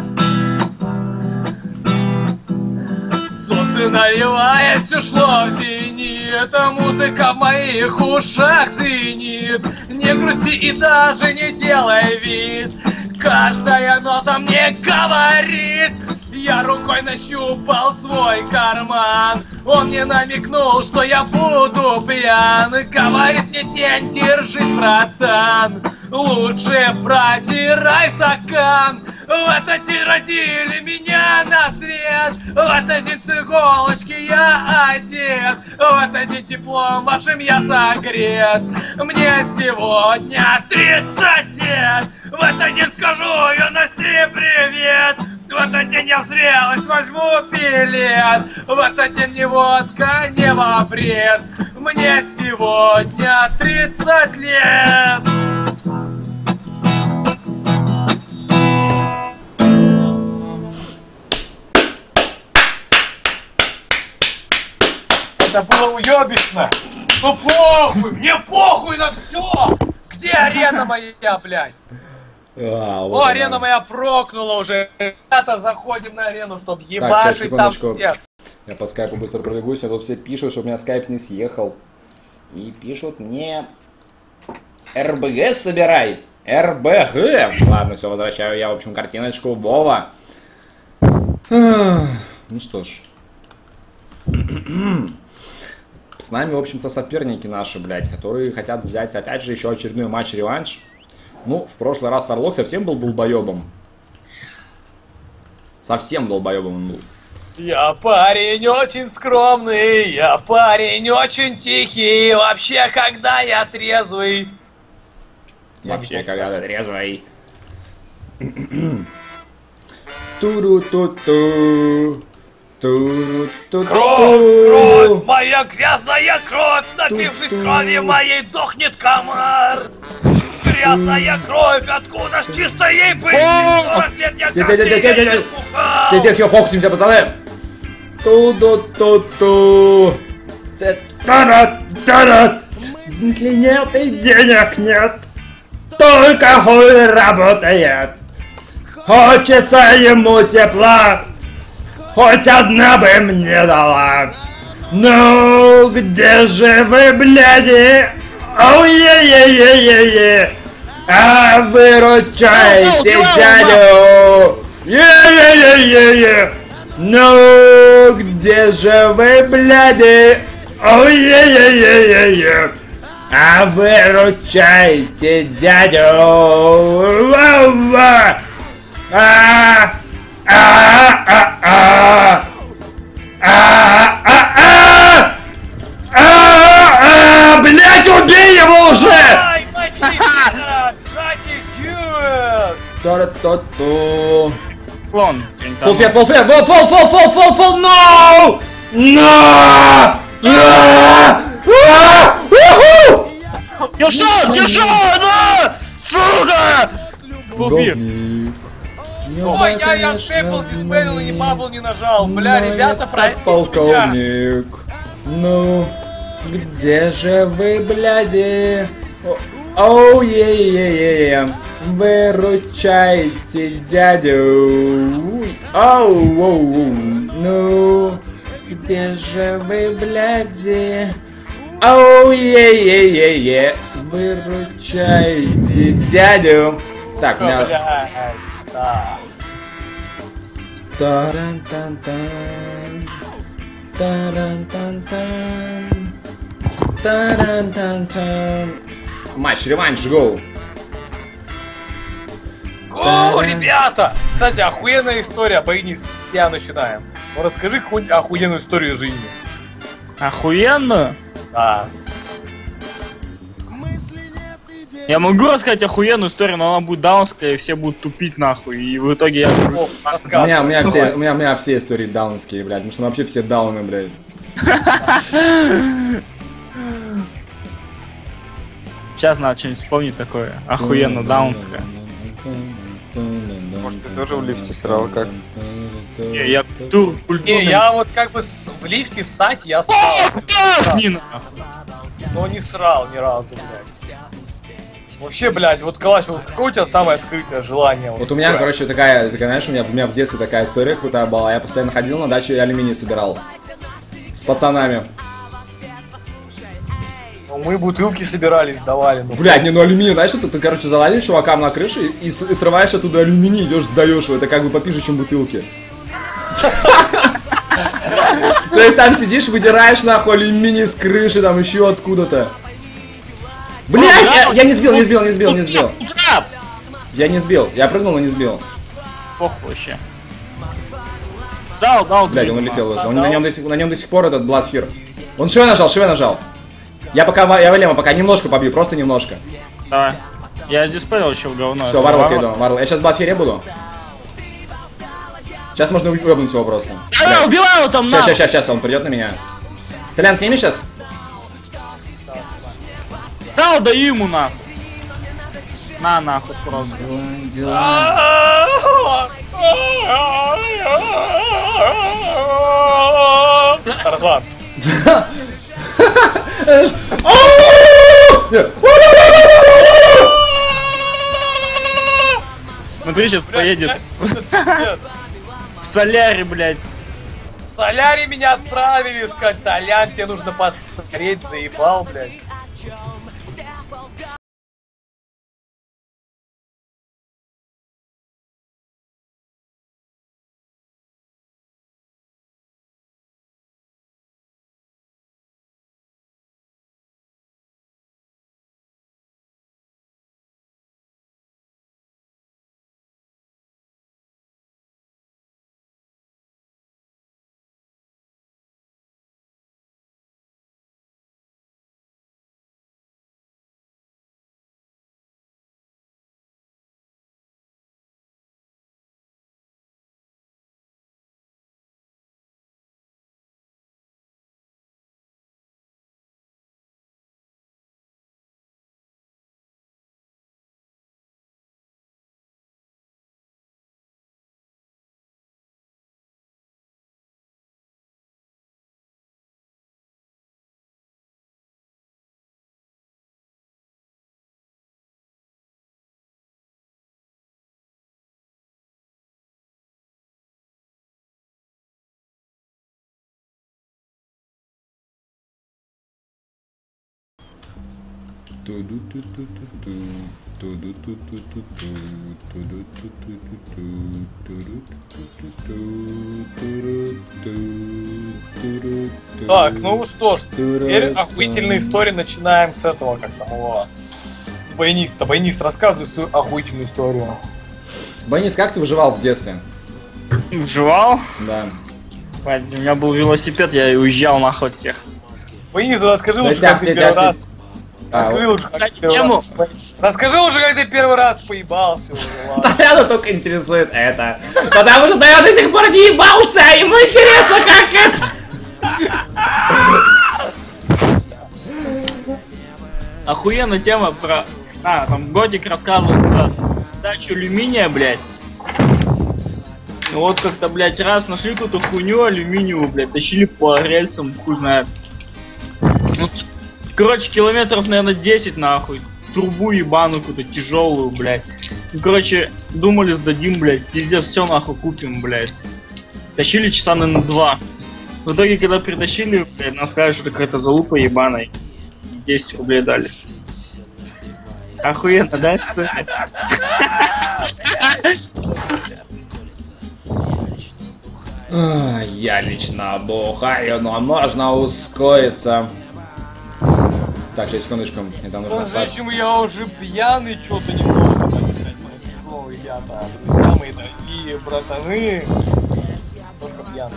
Солнце, наливаясь, ушло в зенит, музыка в моих ушах звенит. Не грусти и даже не делай вид, каждая нота мне говорит. Я рукой нащупал свой карман, он мне намекнул, что я буду пьян. Говорит мне тень, держись, братан, лучше протирай стакан. В этот день родили меня на свет, в этот день с иголочки я одет, в этот день теплом вашим я согрет. Мне сегодня 30 лет, в этот день скажу юности привет. В этот день я в зрелость возьму билет, в этот день ни водка, ни во вред. Мне сегодня 30 лет. Это было уебищно. Ну похуй, мне похуй на все. Где арена моя, блядь? Вот О, арена моя прокнула уже. Ребята, заходим на арену, чтоб ебашить там всех. Я по скайпу быстро пробегусь, а тут все пишут, что у меня скайп не съехал. И пишут мне... РБГ собирай. РБГ. Ладно, все, возвращаю я, в общем, картиночку. Вова. Ну что ж. С нами, в общем-то, соперники наши, блядь, которые хотят взять, опять же, еще очередной матч-реванш. Ну, в прошлый раз Варлок совсем был долбоебом. Совсем долбоебом он был. Я парень очень скромный, я парень очень тихий. Вообще, когда я трезвый. Вообще, когда ты трезвый. Туру-ту-ту. Кровь, кровь, моя грязная кровь, напившись крови моей дохнет комар. Грязная кровь, откуда ж чисто ей быть? 40 лет я каждый вечер бухал. Тихо, фокусимся, пацаны. Ту-ду-ту-ту. Тарат. Если нет и денег нет, только хуй работает. Хочется ему тепла. хоть одна бы мне дала. Ну, где же вы, бляди? Оу-е-е-е-е-е. А выручайте дядю. Е-е-е-е-е. Ну, где же вы, бляди? Оу-е-е-е-е-е. А выручайте дядю. Ва-ва. Блять, убей его уже! Ай, мочи, блядь! Джаки Гюэс! Та-ра-та-ту. Клон. Фулфет, фулфет, фул, no! No! Киршон, да! Сука! Фулфир. Ой, я тэпл дисбейл и бабл не нажал. Бля, ребята, простите меня. Полковник. Ну, где же вы, бляди? Оу-е-е-е-е. Выручайте дядю. Оу-оу-оу. Ну, где же вы, бляди? Оу-е-е-е-е. Выручайте дядю. Так, у меня... Блядь, да. Таран-тан-тан. Таран-тан-тан. Таран-тан-тан. Матч, реванш, гоу. О, ребята! Кстати, охуенная история, бои с тебя начинаем. Ну расскажи какую-нибудь охуенную историю жизни. Охуенно? Да. Я могу рассказать охуенную историю, но она будет даунская, и все будут тупить нахуй, и в итоге я... О, У меня все истории даунские, блядь, потому что мы вообще все дауны, блядь. Сейчас надо что-нибудь вспомнить такое. Охуенно даунское. Может, ты тоже в лифте срал как? Я культурный... Не, я вот как бы в лифте ссать, я срал. Нина. Но не срал ни разу, блядь. Вообще, блядь, вот Калаш, вот какое у тебя самое скрытое желание? Вот у меня, короче, такая, знаешь, у меня в детстве такая история крутая была. Я постоянно ходил на дачу и алюминий собирал. С пацанами. Ну, мы бутылки собирали, сдавали. Ну, Блядь, не, ну алюминий, знаешь, ты, короче, залазишь чувакам на крышу и срываешь оттуда алюминий, идешь, сдаешь его. Это как бы попиже, чем бутылки. То есть там сидишь, выдираешь нахуй алюминий с крыши, там еще откуда-то. Блять, я не сбил. Я не сбил, я прыгнул, но не сбил. Похуй вообще. Зал дал. Блядь, он улетел уже. На нем до сих пор этот Бладфир. Он шиве нажал. Я влево пока немножко побью, просто немножко. Давай. Я здесь понял еще в говно. Все, Варлок иду. Я сейчас в Бладфире буду. Сейчас можно уебнуть его просто. Убивай его там, на! Сейчас, он придет на меня. Толян, сними сейчас? Зал даю ему нахуй. На нахуй просто. Тарзан. Смотри, сейчас поедет. В соляре, блядь. В соляре меня отправили, сказать, Толян, тебе нужно подсмотреть, заебал, блядь. Так, ну что ж, теперь охуительные истории начинаем с этого, как там его, с баяниста. Баянист, рассказывай свою охуительную историю. Банис, как ты выживал в детстве? Вживал? Да. Блядь, у меня был велосипед, я и уезжал нахуй от всех. Баянист, расскажи То лучше, есть, как ты первый раз. А, Расскажи лучше, как ты первый тему. раз. Расскажи уже, как ты первый раз поебался уже, ладно. Толяна только интересует это. Потому что я до сих пор не ебался, а ему интересно, как это. Охуенная тема про... там Годик рассказывал про дачу алюминия, блядь. Ну вот как-то, блядь, раз нашли какую-то хуйню алюминиевую, блядь, тащили по рельсам, хуй знает. Ну, короче, километров, наверное, 10 нахуй. Трубу ебаную какую-то тяжелую, блядь. Ну, короче, думали сдадим, блядь, пиздец, все нахуй купим, блядь. Тащили часа, наверное, 2. В итоге, когда притащили, блядь, нам сказали, что это какая-то залупа ебаная. 10 рублей дали. Охуенно, да, история? Я лично бухаю, но можно ускориться. Так, 6 секундочку. Мне там нужно Зачем я уже пьяный, что-то немножко, так сказать, ну, я-то, друзья мои дорогие братаны, немножко пьяный.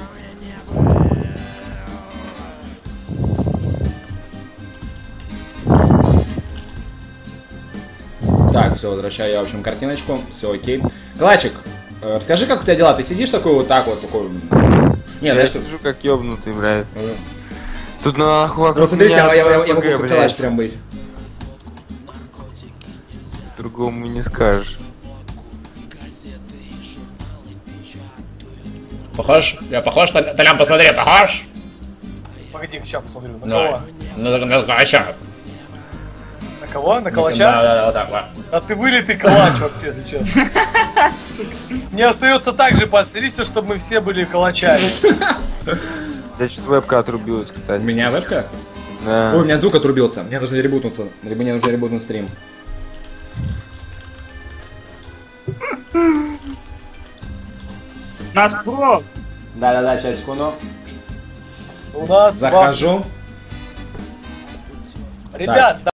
Так, все, возвращаю я, в общем, картиночку. Все окей. Калачик, расскажи, как у тебя дела? Ты сидишь такой вот так вот, такой... Нет, Я что... сижу как ёбнутый, блядь. Тут нахуй Ну, смотрите, меня я РПГ, могу как блядь. калач прям быть. Другому не скажешь. Похож? Я похож? Толян, посмотри, похож? Погоди, сейчас посмотрю, на Давай. кого? На калача. На кого? На калача? Да, вот так, вот. А ты вылитый калач вообще сейчас. Мне остается также подстричься, чтобы мы все были калачами. Я чуть вебка отрубилась, У кстати. меня вебка? Да. Ой, у меня звук отрубился. Мне нужно ребутнуться. Мне нужно ребутнуть стрим. Нас про! Да, сейчас, секунду. У нас Захожу. Ребят,